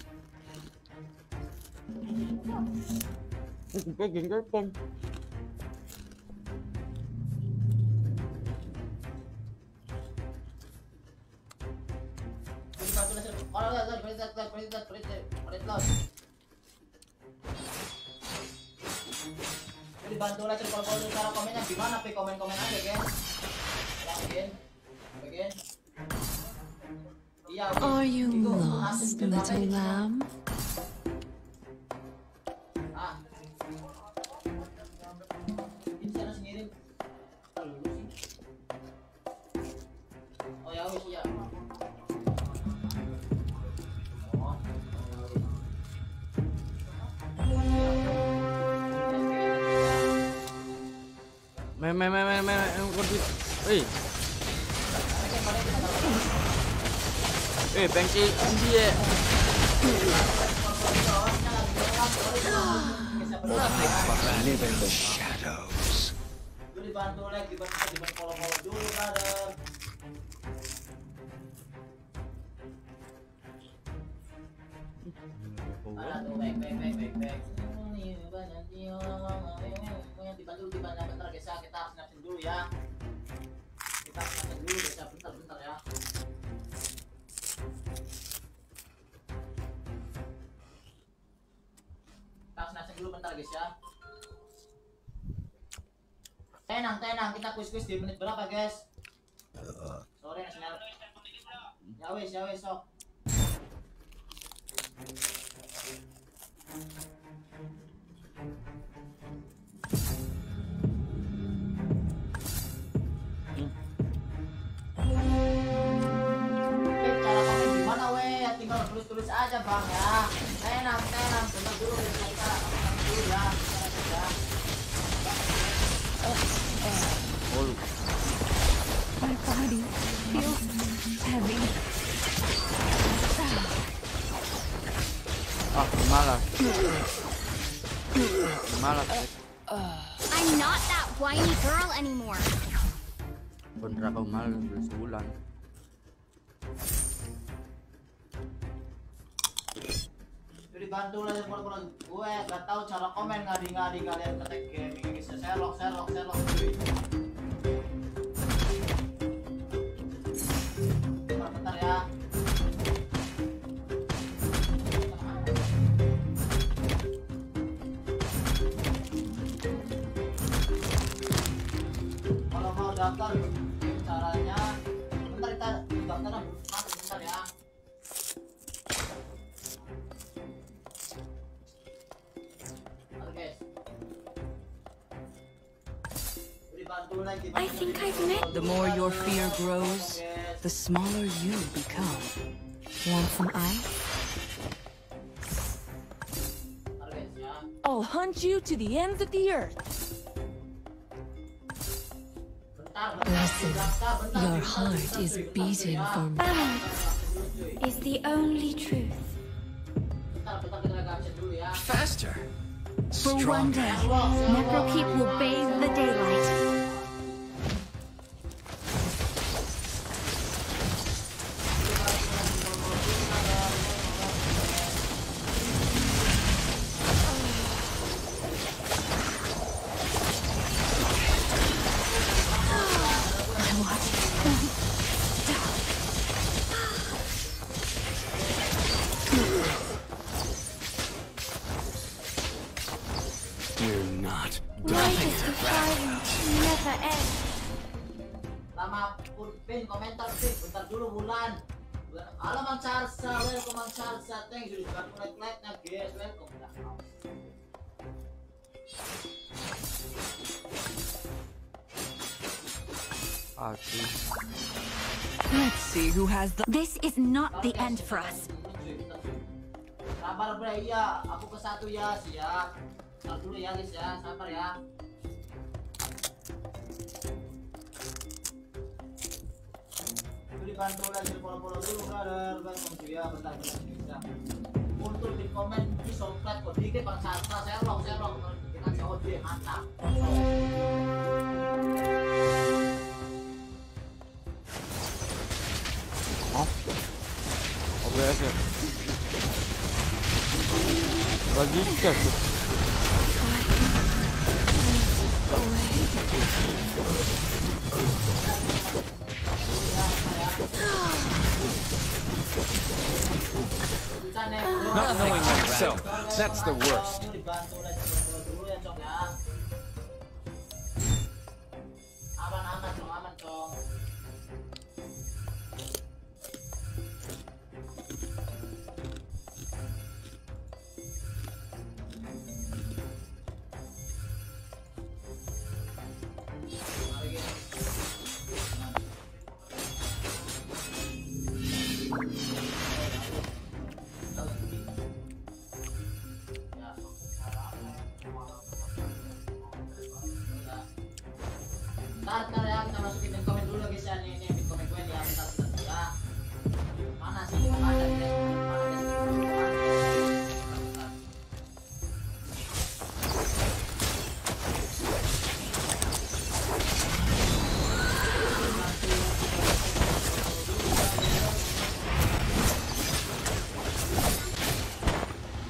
Dibantu lah kalau cara komennya gimana, komen aja guys. Bagian. Are you lost, little lamb? Pengki dia. Live in the shadows. Dibantu lagi, dibantu polo-polo dulu, brother. Aduh, baik. Dibantu bentar guys ya, kita harus ngapain dulu ya. Kita harus ngapain dulu guys ya, bentar ya. Kita harus ngapain dulu bentar guys ya. Tenang, kita kuis-kuis di menit berapa guys? Sorry nasional. Ya wes sok. Cara komen gimana weh? Tinggal tulis aja bang ya. Tenang, bentar dulu kita dulu ya. My body feels heavy. Malas. I'm not that whiny girl anymore. Bener aku malas sebulan. Jadi bantu lah gue gak tahu cara komen ngadi kalian ngetek game ini bisa serok. Bentar ya. Kalau mau daftar caranya bentar kita daftar bentar ya. I think I've met. The more your fear grows, the smaller you become. Want some ice? I'll hunt you to the ends of the earth. Listen, your heart is beating for me. Balance is the only truth. Faster. For one day, Necrokeep will bathe the daylight. Komentar sih, bentar dulu bulan. Halo Mang Charsa, welcome Mang Charsa. Thanks sudah like-nya guys, welcome. Let's see who has the. This is not the end for us. Sabar bre, iya, aku ke satu ya, siap. Sabar dulu ya guys ya, sabar ya. Bantu lagi follow dulu brother, ya bentar bisa. Untuk di komen di subscribe kok dikit Bang Sarta, serok kita COD mantap. OBS ya. Lagi cek. Not knowing myself, that's the worst. Aman dong.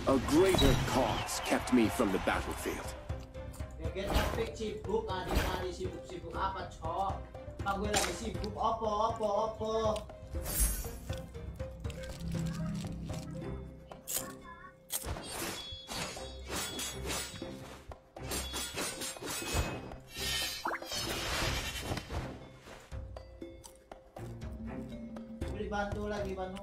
A greater cause kept me from the battlefield. Get epic sibuk, adik-adik sibuk apa, Cok? Bang gue lagi sibuk, opo. Bantu lagi, Banu.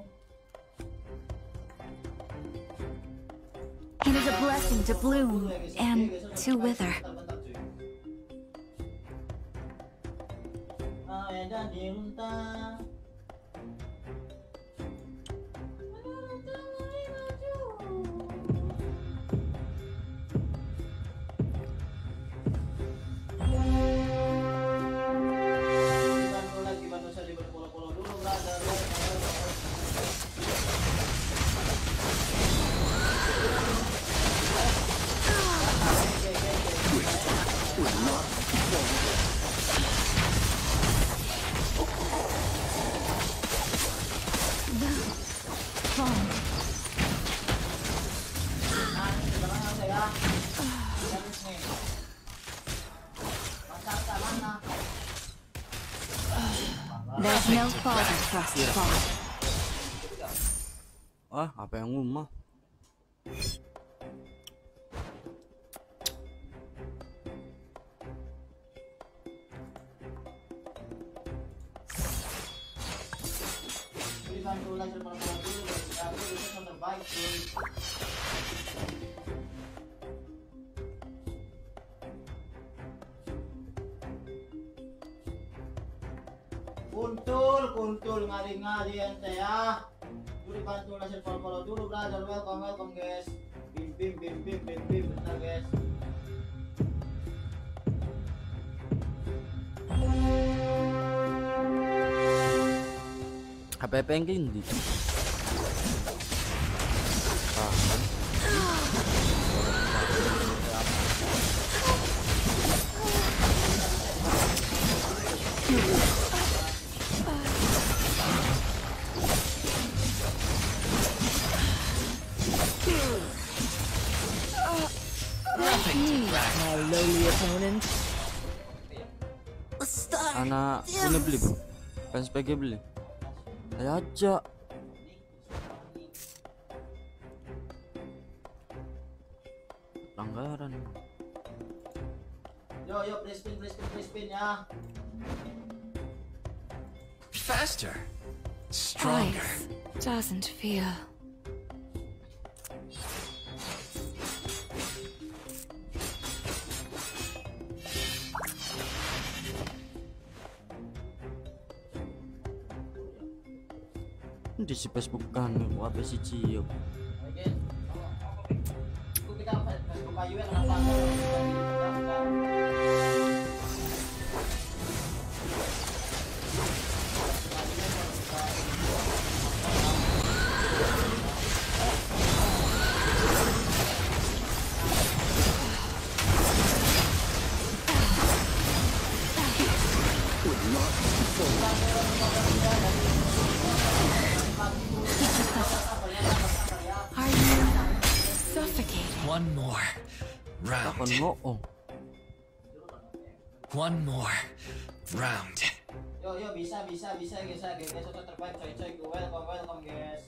It is a blessing to bloom and to wither. There's no farther thrust fall. Apa yang umah? Kuntul ngari-ngari ente ya. Dulu bantu langsung follow dulu brother. Welcome guys. Bim bentar guys. Apa yang di? My lowly opponent. Anak ini beli bro, kan sebagai beli. Saya aja. Pelanggaran. Yo, please spin ya. Faster, stronger. Ice doesn't feel. Di si Facebook kan, apa sih Cio? Are you suffocating? One more round. One more round. Yo bisa guys. Untuk terbaik coy. Welcome guys.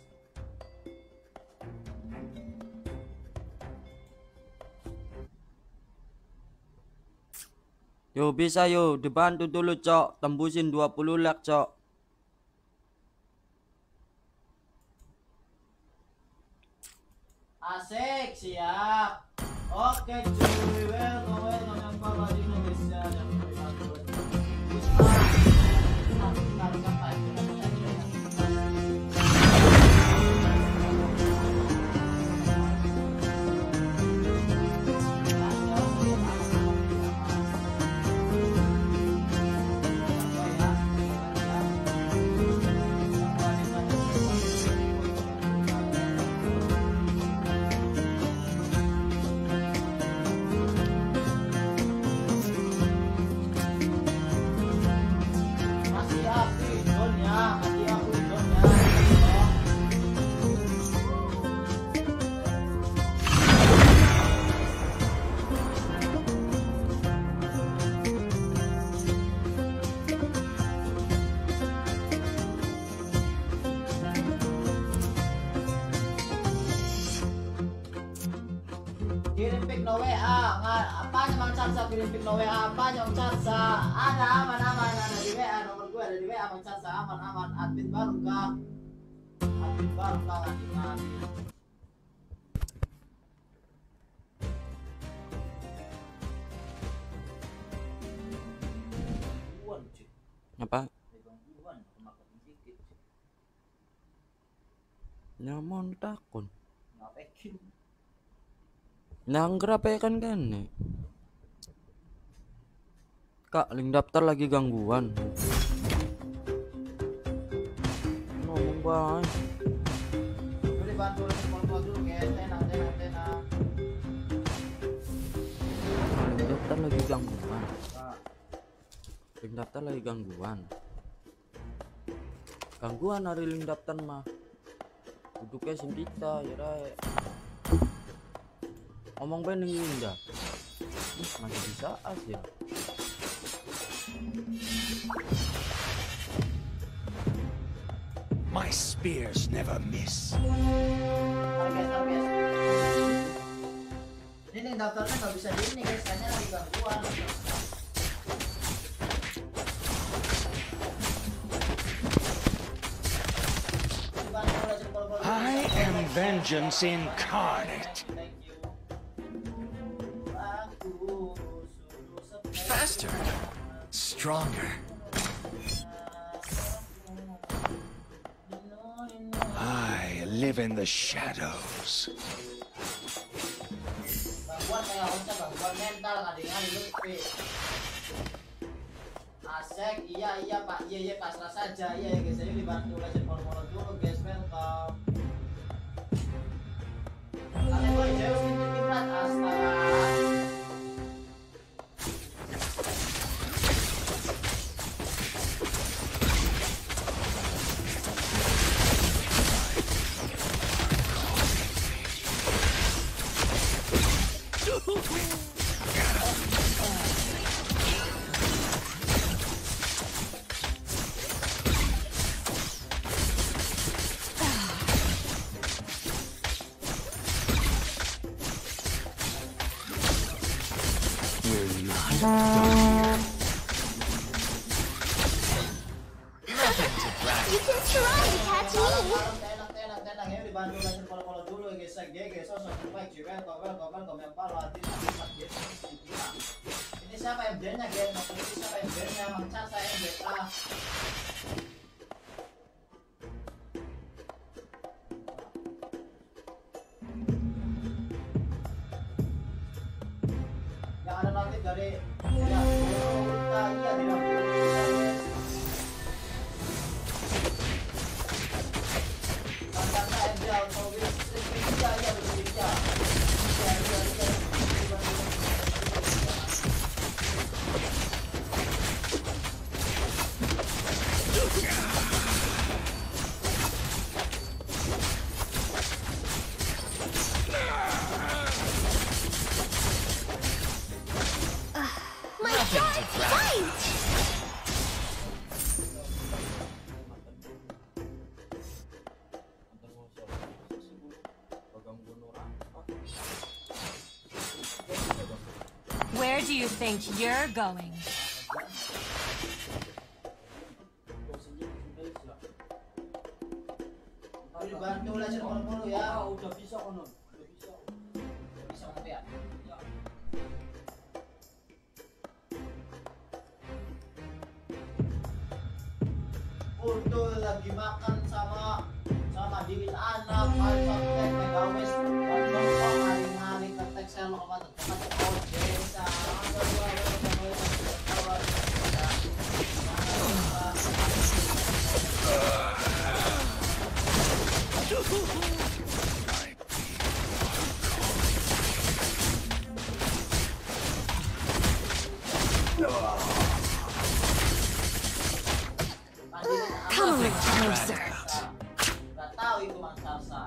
Yo bisa yo, dibantu dulu Cok, tembusin 20 like Cok. Asik, siap. Oke cuy, welcome yang baru di Indonesia dan Kirim pic no WA. Apanya Mang Carsa kirim pic no WA? Apanya Mang Carsa? Ada aman ada di WA, nomor gue ada di WA Mang Carsa, aman. Admin baru kah? Admin. Apa? Nyaman takun. Nang gerapekan kan nih. Kak, link daftar lagi gangguan. Ngomong banget. Boleh bantu dulu guys, tenang. Link daftar lagi gangguan. Link daftar lagi gangguan. Gangguan hari link daftar mah. Duduknya sing kita ya Rai. Ngomong bening indah. Masih bisa aja. My spears never miss. Ini daftarnya nggak bisa di ini guys, kayaknya lagi gangguan. I am vengeance incarnate. Faster. Stronger. I live in the shadows. Gangguan kayak Onca, gangguan mental kadang lupa. Asek, iya Pak, iya pasrah saja, iya guys, saya dibantu belajar follow dulu guys, welcome. Kalian boleh jauh pintu-pintuan, astaga. Tenang ya, dibantu belajar follow dulu guys, GG sosok terbaik, welcome yang follow hati guys. Ini siapa MJ-nya guys? Siapa MJ-nya? Mang Carsa MJ. Yang ada nanti dari iya tidak Where do you think you're going? Dibantu belajar follow ya. Udah bisa konon. Bisa nanti ya. Udah lagi makan sama dingin anak, makan teh megawes, ngomong hari-hari ketek selok mata desa. Come closer. Gak tahu itu Mang Carsa.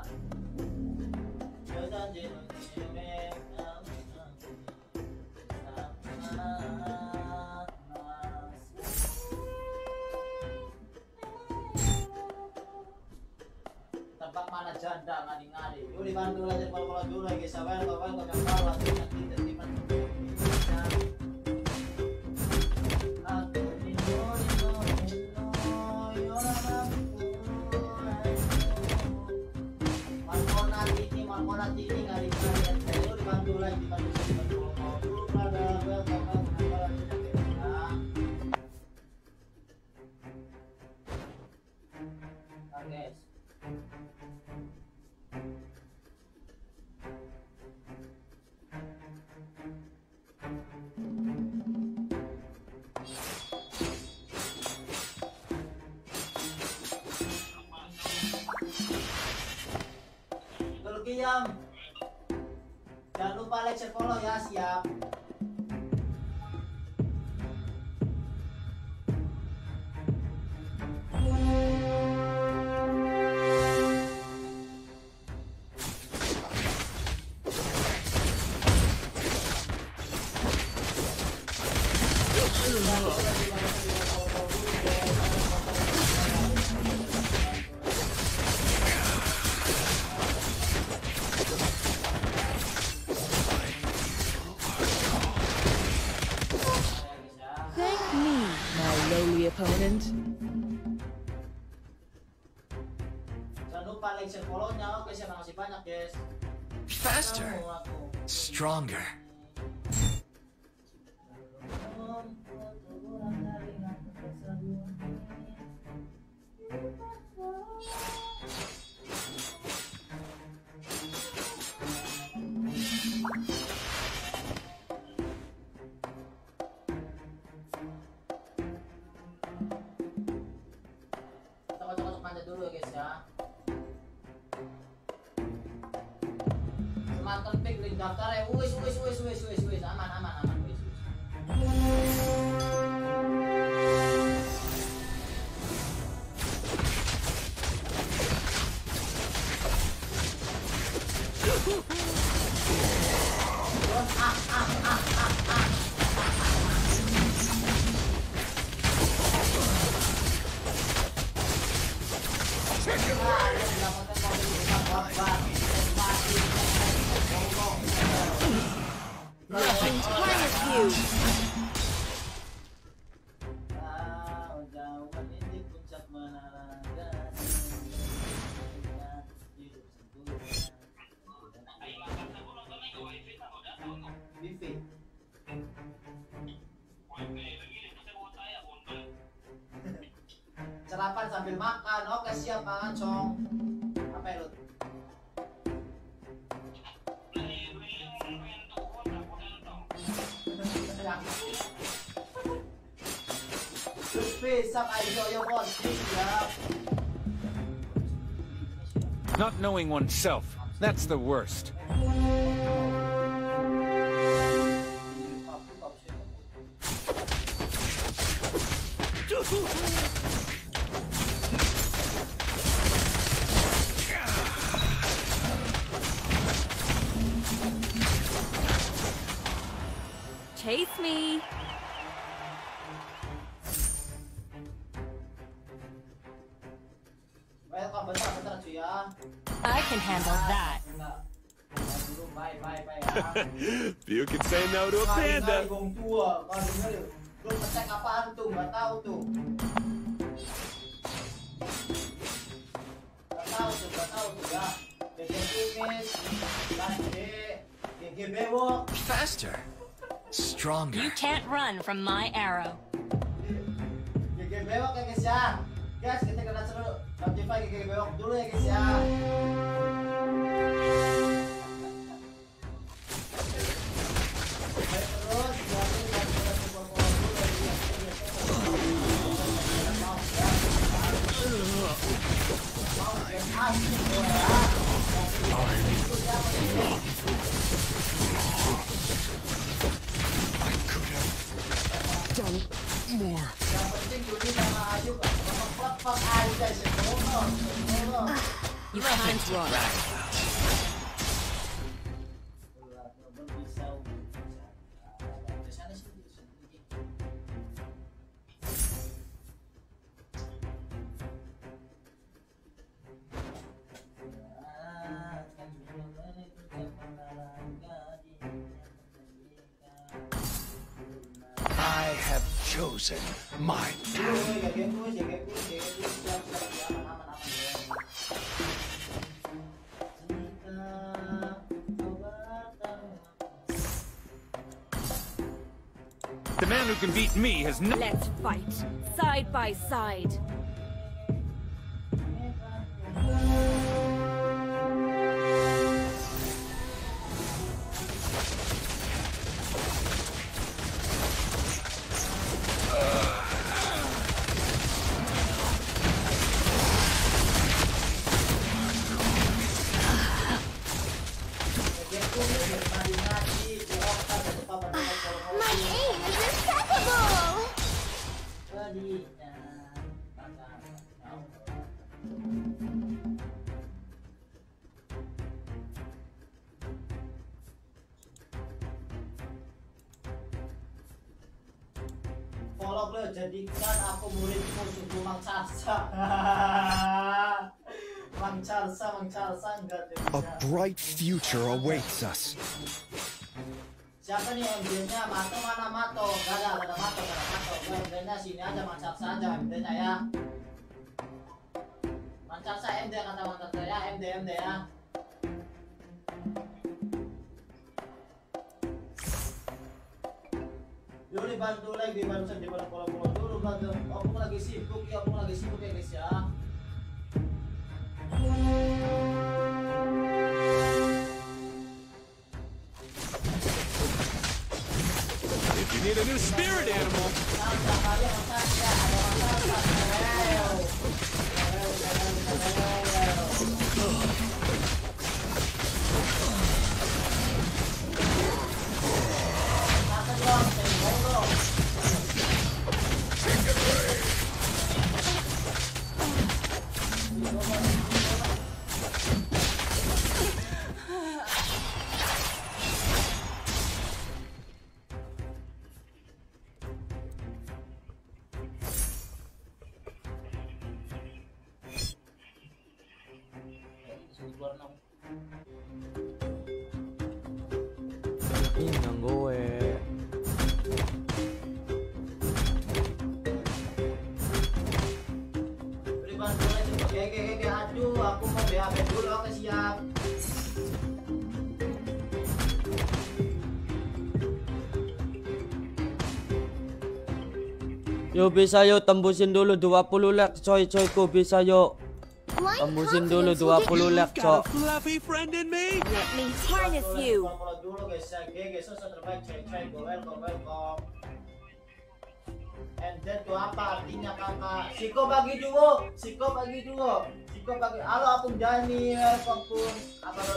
Tebak mana janda ngadi-ngadi. Yuk dibantu aja kalau dulu ya guys. Welcome yang baru hatinya kita timan. Marmona ini ngadi-ngadi. Yuk dibantu lagi dibantu dulu pada welcome guys. Diam. Jangan lupa like, share, follow ya, siap. Opponent. Jangan lupa like, share, follow-nya. Oke, siapa masih banyak, guys. Faster. Stronger. Dulu ya guys ya. Mantan pick link daftar ya. Wis aman wis. Nothing to play with you. Sarapan sambil makan. Oke, siap Kang Acong. Apa ya, Lut? Not knowing oneself, that's the worst. Chase me. Welcome, bentar cuy ya. I can handle that. Bye ya. Few can say no to a panda. Gong tua, kau denger yuk. Lu ngecek apaan tuh? Gak tahu tuh. Gak tahu tuh ya. GG Kimis, GG Bewok. Faster. Stronger. You can't run from my arrow. GG Bewok ya guys ya. Guys, kita kena seru. Notify GG Bewok dulu ya guys ya. Done more. You can't run. chosen my path. The man who can beat me has no— Let's fight, side by side. My aim is impeccable! Tolong lo jadikan aku muridmu sungguh Mang Charsa. Mang Charsa enggak deh. A bright future awaits us. Siapa nih MD-nya? Mato mana Mato? Gak ada Mato. MD-nya sini aja, Mang Charsa aja MD-nya ya. Mang Charsa MD kata Mang Charsa ya, MD ya. Yuk dibantu lagi, barusan di bola-bola dulu bantu. Aku lagi sibuk ya guys ya. If you need a new spirit animal. Yang gue. Beri bantu lagi. Oke. Aduh, aku mau BHP dulu. Oke, siap. Yo bisa yo tembusin dulu 20 leg coy-coyku bisa yo. Tembusin dulu 20 leg cok. Let me harness you. Dulu guys, terbaik coy. Welcome. And then itu apa artinya kakak? Siko bagi dulu. Halo Apung Dani, welcome pun. Apa lo?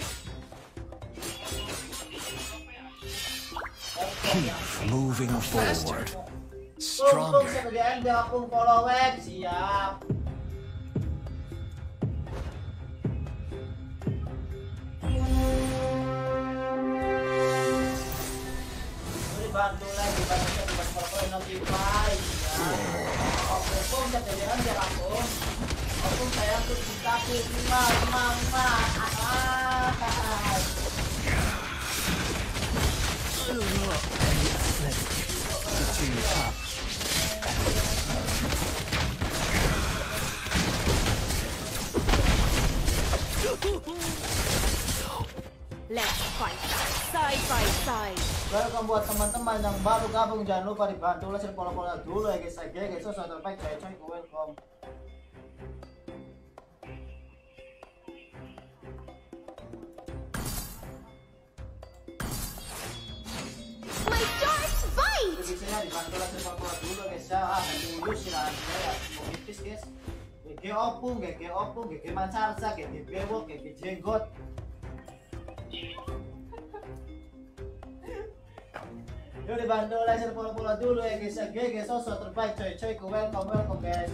Moving forward. Stronger. Sebagai Apung follow web, siap. Bantu lagi, bantu notify ya. Oke, Pung, jadi aja aku. Opung saya tuh dikasih mama. Let's fight, side by side. Welcome buat teman-teman yang baru gabung, jangan lupa dibantu like, follow dulu ya guys. So terbaik coy, welcome. My dark bite! Biasanya dibantu like, follow dulu guys ya. Dulu sih lah, mau tipis guys. GG Opung, GG Mang Charsa, GG Bewok, GG Jenggot. Yuk dibantu like, follow dulu ya guys. GG sosok terbaik coy, welcome guys.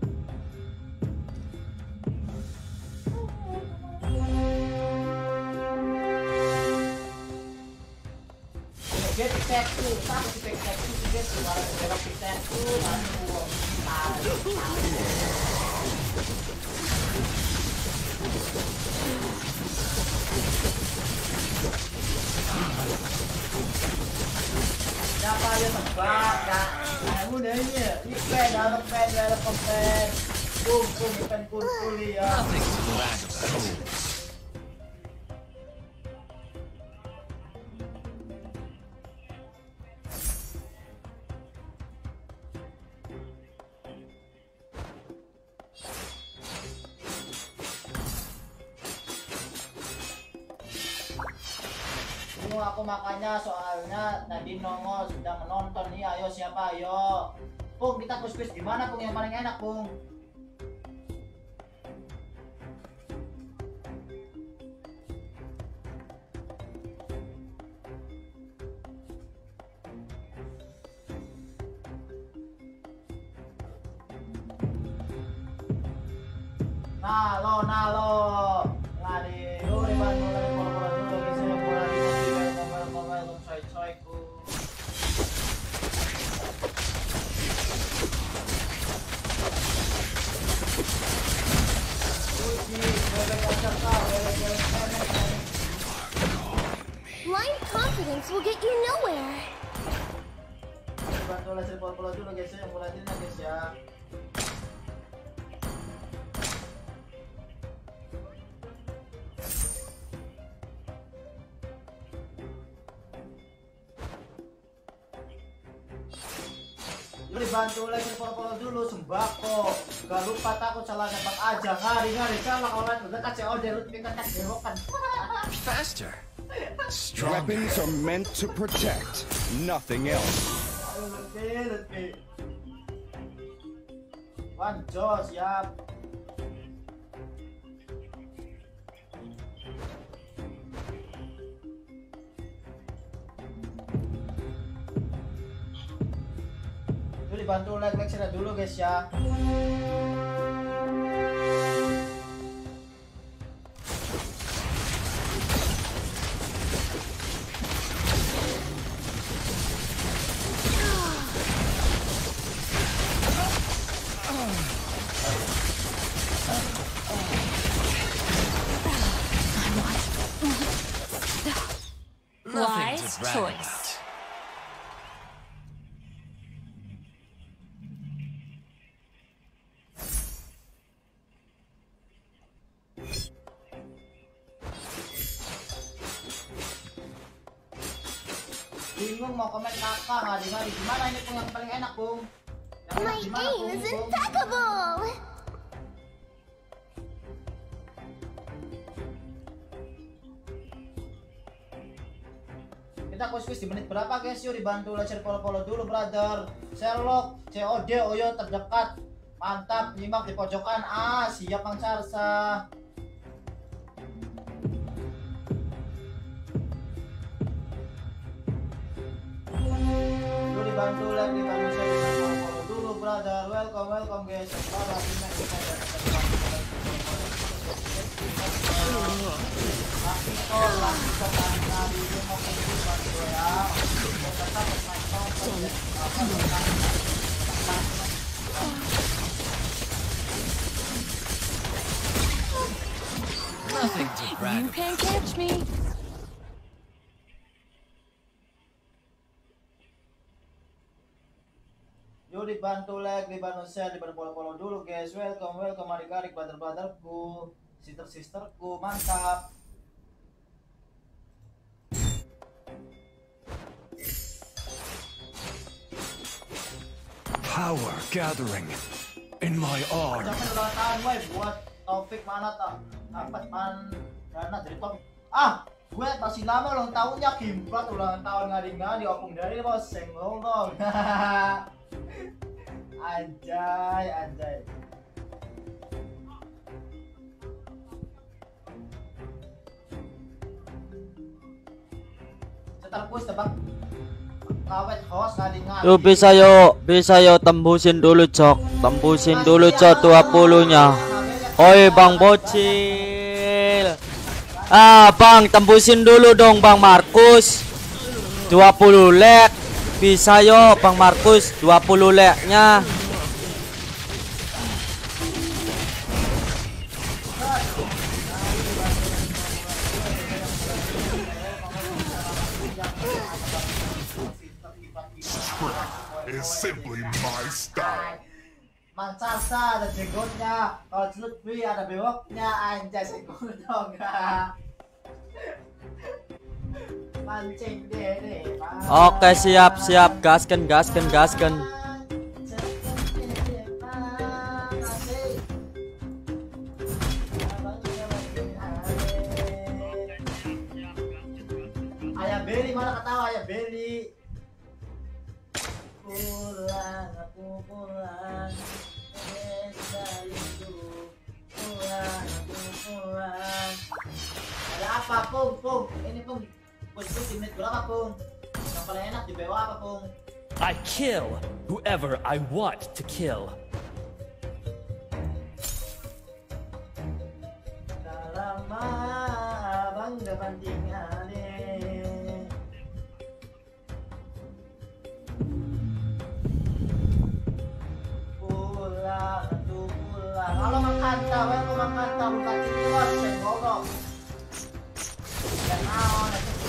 Get back to sama si back to guys, suara belok back to langsung. Siapa yang tebak? udah ini pen, ada pen. Boom, pen cool ya. Nothing to brag about. Aku makanya soalnya tadi nongol sudah menonton nih. Ayo siapa ayo Pung, kita kuis gimana Pung yang paling enak Pung? Nalo ngadi uri bantu lagi bola dulu guys ya, bola di welcome coy-coyku. Blind confidence will get you nowhere. Bantu lagi bola dulu guys ya, bola ini guys ya. Bantu lagi polo dulu sembako. Gak lupa takut salah nebak aja. Ngari salah orang udah kasih order lu tinggal kasih belokan. Faster. Weapons are meant to protect, nothing else. Let's One Joe siap. Dibantu like share dulu guys ya. Wise choice. Bingung mau komen kakak ngadi gimana ini Pung yang paling enak Pung? My aim is impeccable. Kita kuis di menit berapa guys? Yuk dibantu share follow dulu brother. Sherlock, COD, Oyo terdekat. Mantap, nyimak di pojokan. Siap Bang Sarsa. Dibantu like, dibantu share, follow dulu brother. Welcome guys. Nothing to brag You can't catch me. Yuk dibantu like, dibantu share, dibantu follow dulu guys. Welcome adik-adik, brother-brotherku, sister-sisterku, mantap. Power gathering in my arm. Ucapin ulang tahun woi buat Taufik mana tak? Dapat dana dari Taufik. Gue masih lama ulang tahunnya Gimplat ulang tahun ngadi opung dari bos senggol dong. Anjay. Setar kuis tebak kawet host ngadi. Yuk bisa yo tembusin dulu cok 20 nya. Oi Bang Bocil. Bang tembusin dulu dong Bang Markus 20 leg. Bisa yo Bang Markus 20 legnya. Is simply Mansasa ada jenggotnya. Kalau Lutfi ada bewoknya, anjay senggol dong. Mancing deh. Oke, siap, gasken. Ayah Beli mana ketawa Ayah Beli. Pulang, aku pulang. Pulang. Ada apa, Pung? Ini Pung. Di menit berapa, Pung? Yang paling enak di BO apa, Pung? I kill whoever I want to kill. Lama abang gak bandingannya. Pulang. Kalau makan tahu bukan tidur, saya ngomong. Jangan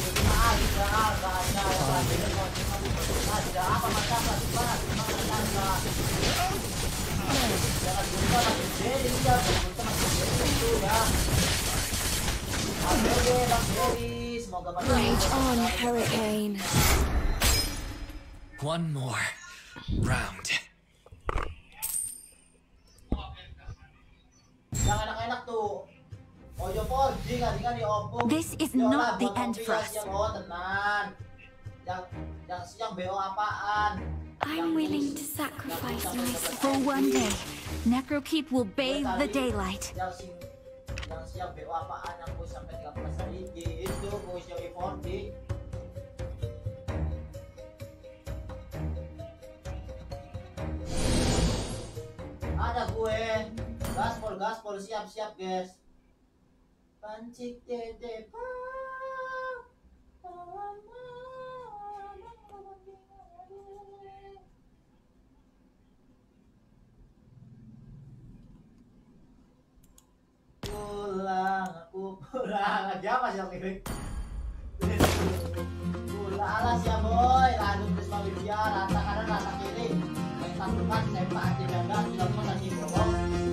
ada apa masalah di mana jangan lupa lagi jadi dia itu ya. Semoga Rage on, Hurricane. One more round. Yang enak-enak tuh. Ojo por, jangan di opung. This is not the end for us. Tenan. Yang siang BO apaan? I'm willing to sacrifice myself for one day. Necrokeep will bathe the daylight. Yang siang BO apaan? Yang gue sampai 13 hari itu gue siang E40. Ada gue. Gaspol siap guys. Pancik dede pulang aja mas yang lirik pulang alas ya boy lalu terus mau biar rata kanan rata kiri yang satu kan sempat dijaga sudah pernah sih bro.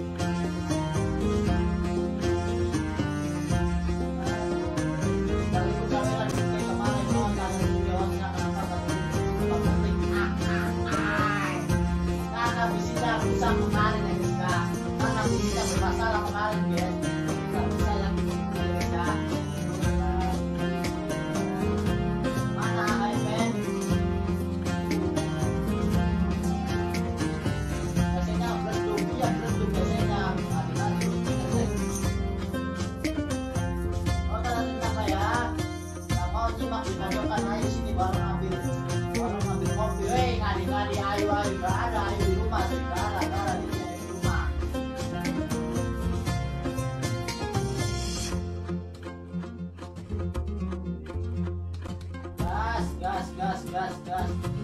Kemarin ya guys, karena bisa bermasalah kemarin guys, bisa yang bisa mana iPad biasanya belum biasanya oh tentang ya nggak mau nyimak di pojokan ayo sini baru ambil kopi ngadi ayo nggak ada ayo di rumah sih nggak ada gas.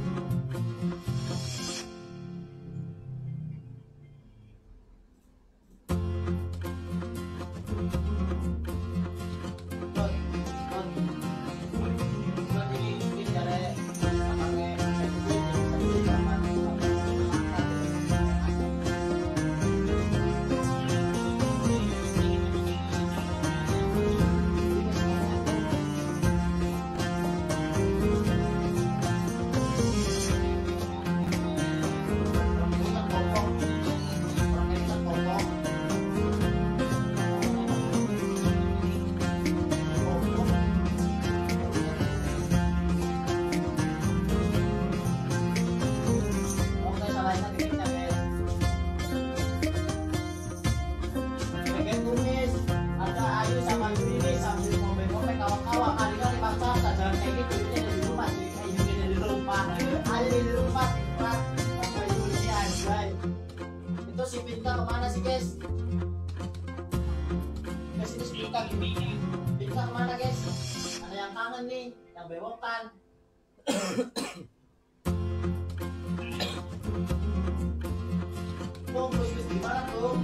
Si Pinta kemana sih guys? Guys ini si Pinta gini. Pinta kemana guys? Ada yang kangen nih, yang bewokan. Bung, bis di mana tuh?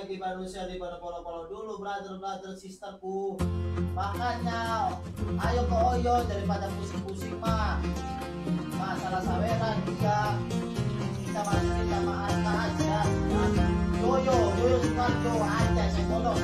like, di baru share, di baru follow dulu brother sisterku. Makanya ayo ke Oyo daripada pusing-pusing mah. Masalah saweran dia kita masukin sama Arka aja. Yoyo Sumarjo aja saya kodok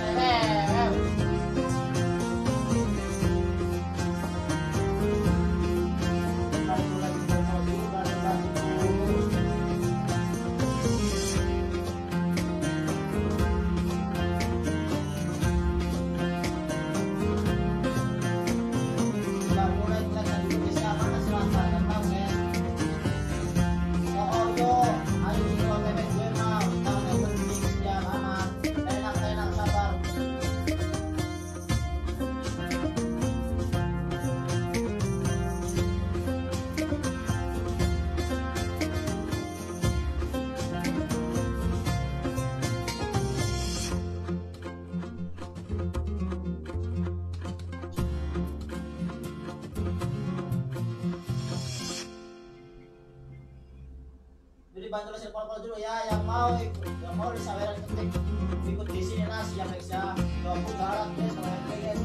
bantu share follow dulu ya, yang mau di saweran ketik ikut di sini nasi ya guys ya. Aku galak guys kalau guys.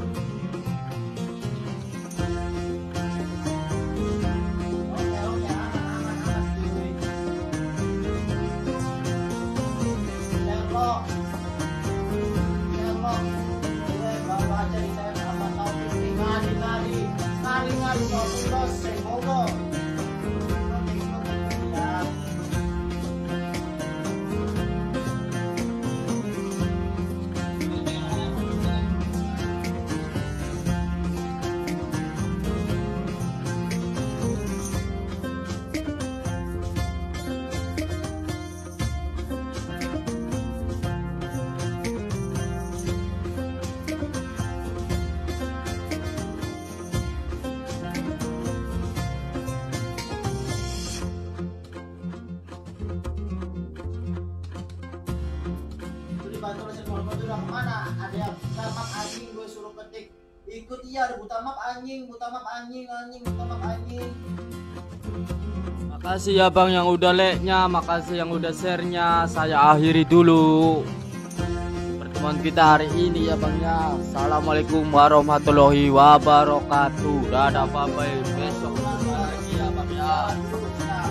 Mana ada yang butamak anjing gue suruh ketik ikut iya ada butamak anjing. Makasih ya bang yang udah like-nya, makasih yang udah share-nya. Saya akhiri dulu pertemuan kita hari ini ya bang ya. Assalamualaikum warahmatullahi wabarakatuh. Dadah bye bye, besok lagi ya bang ya.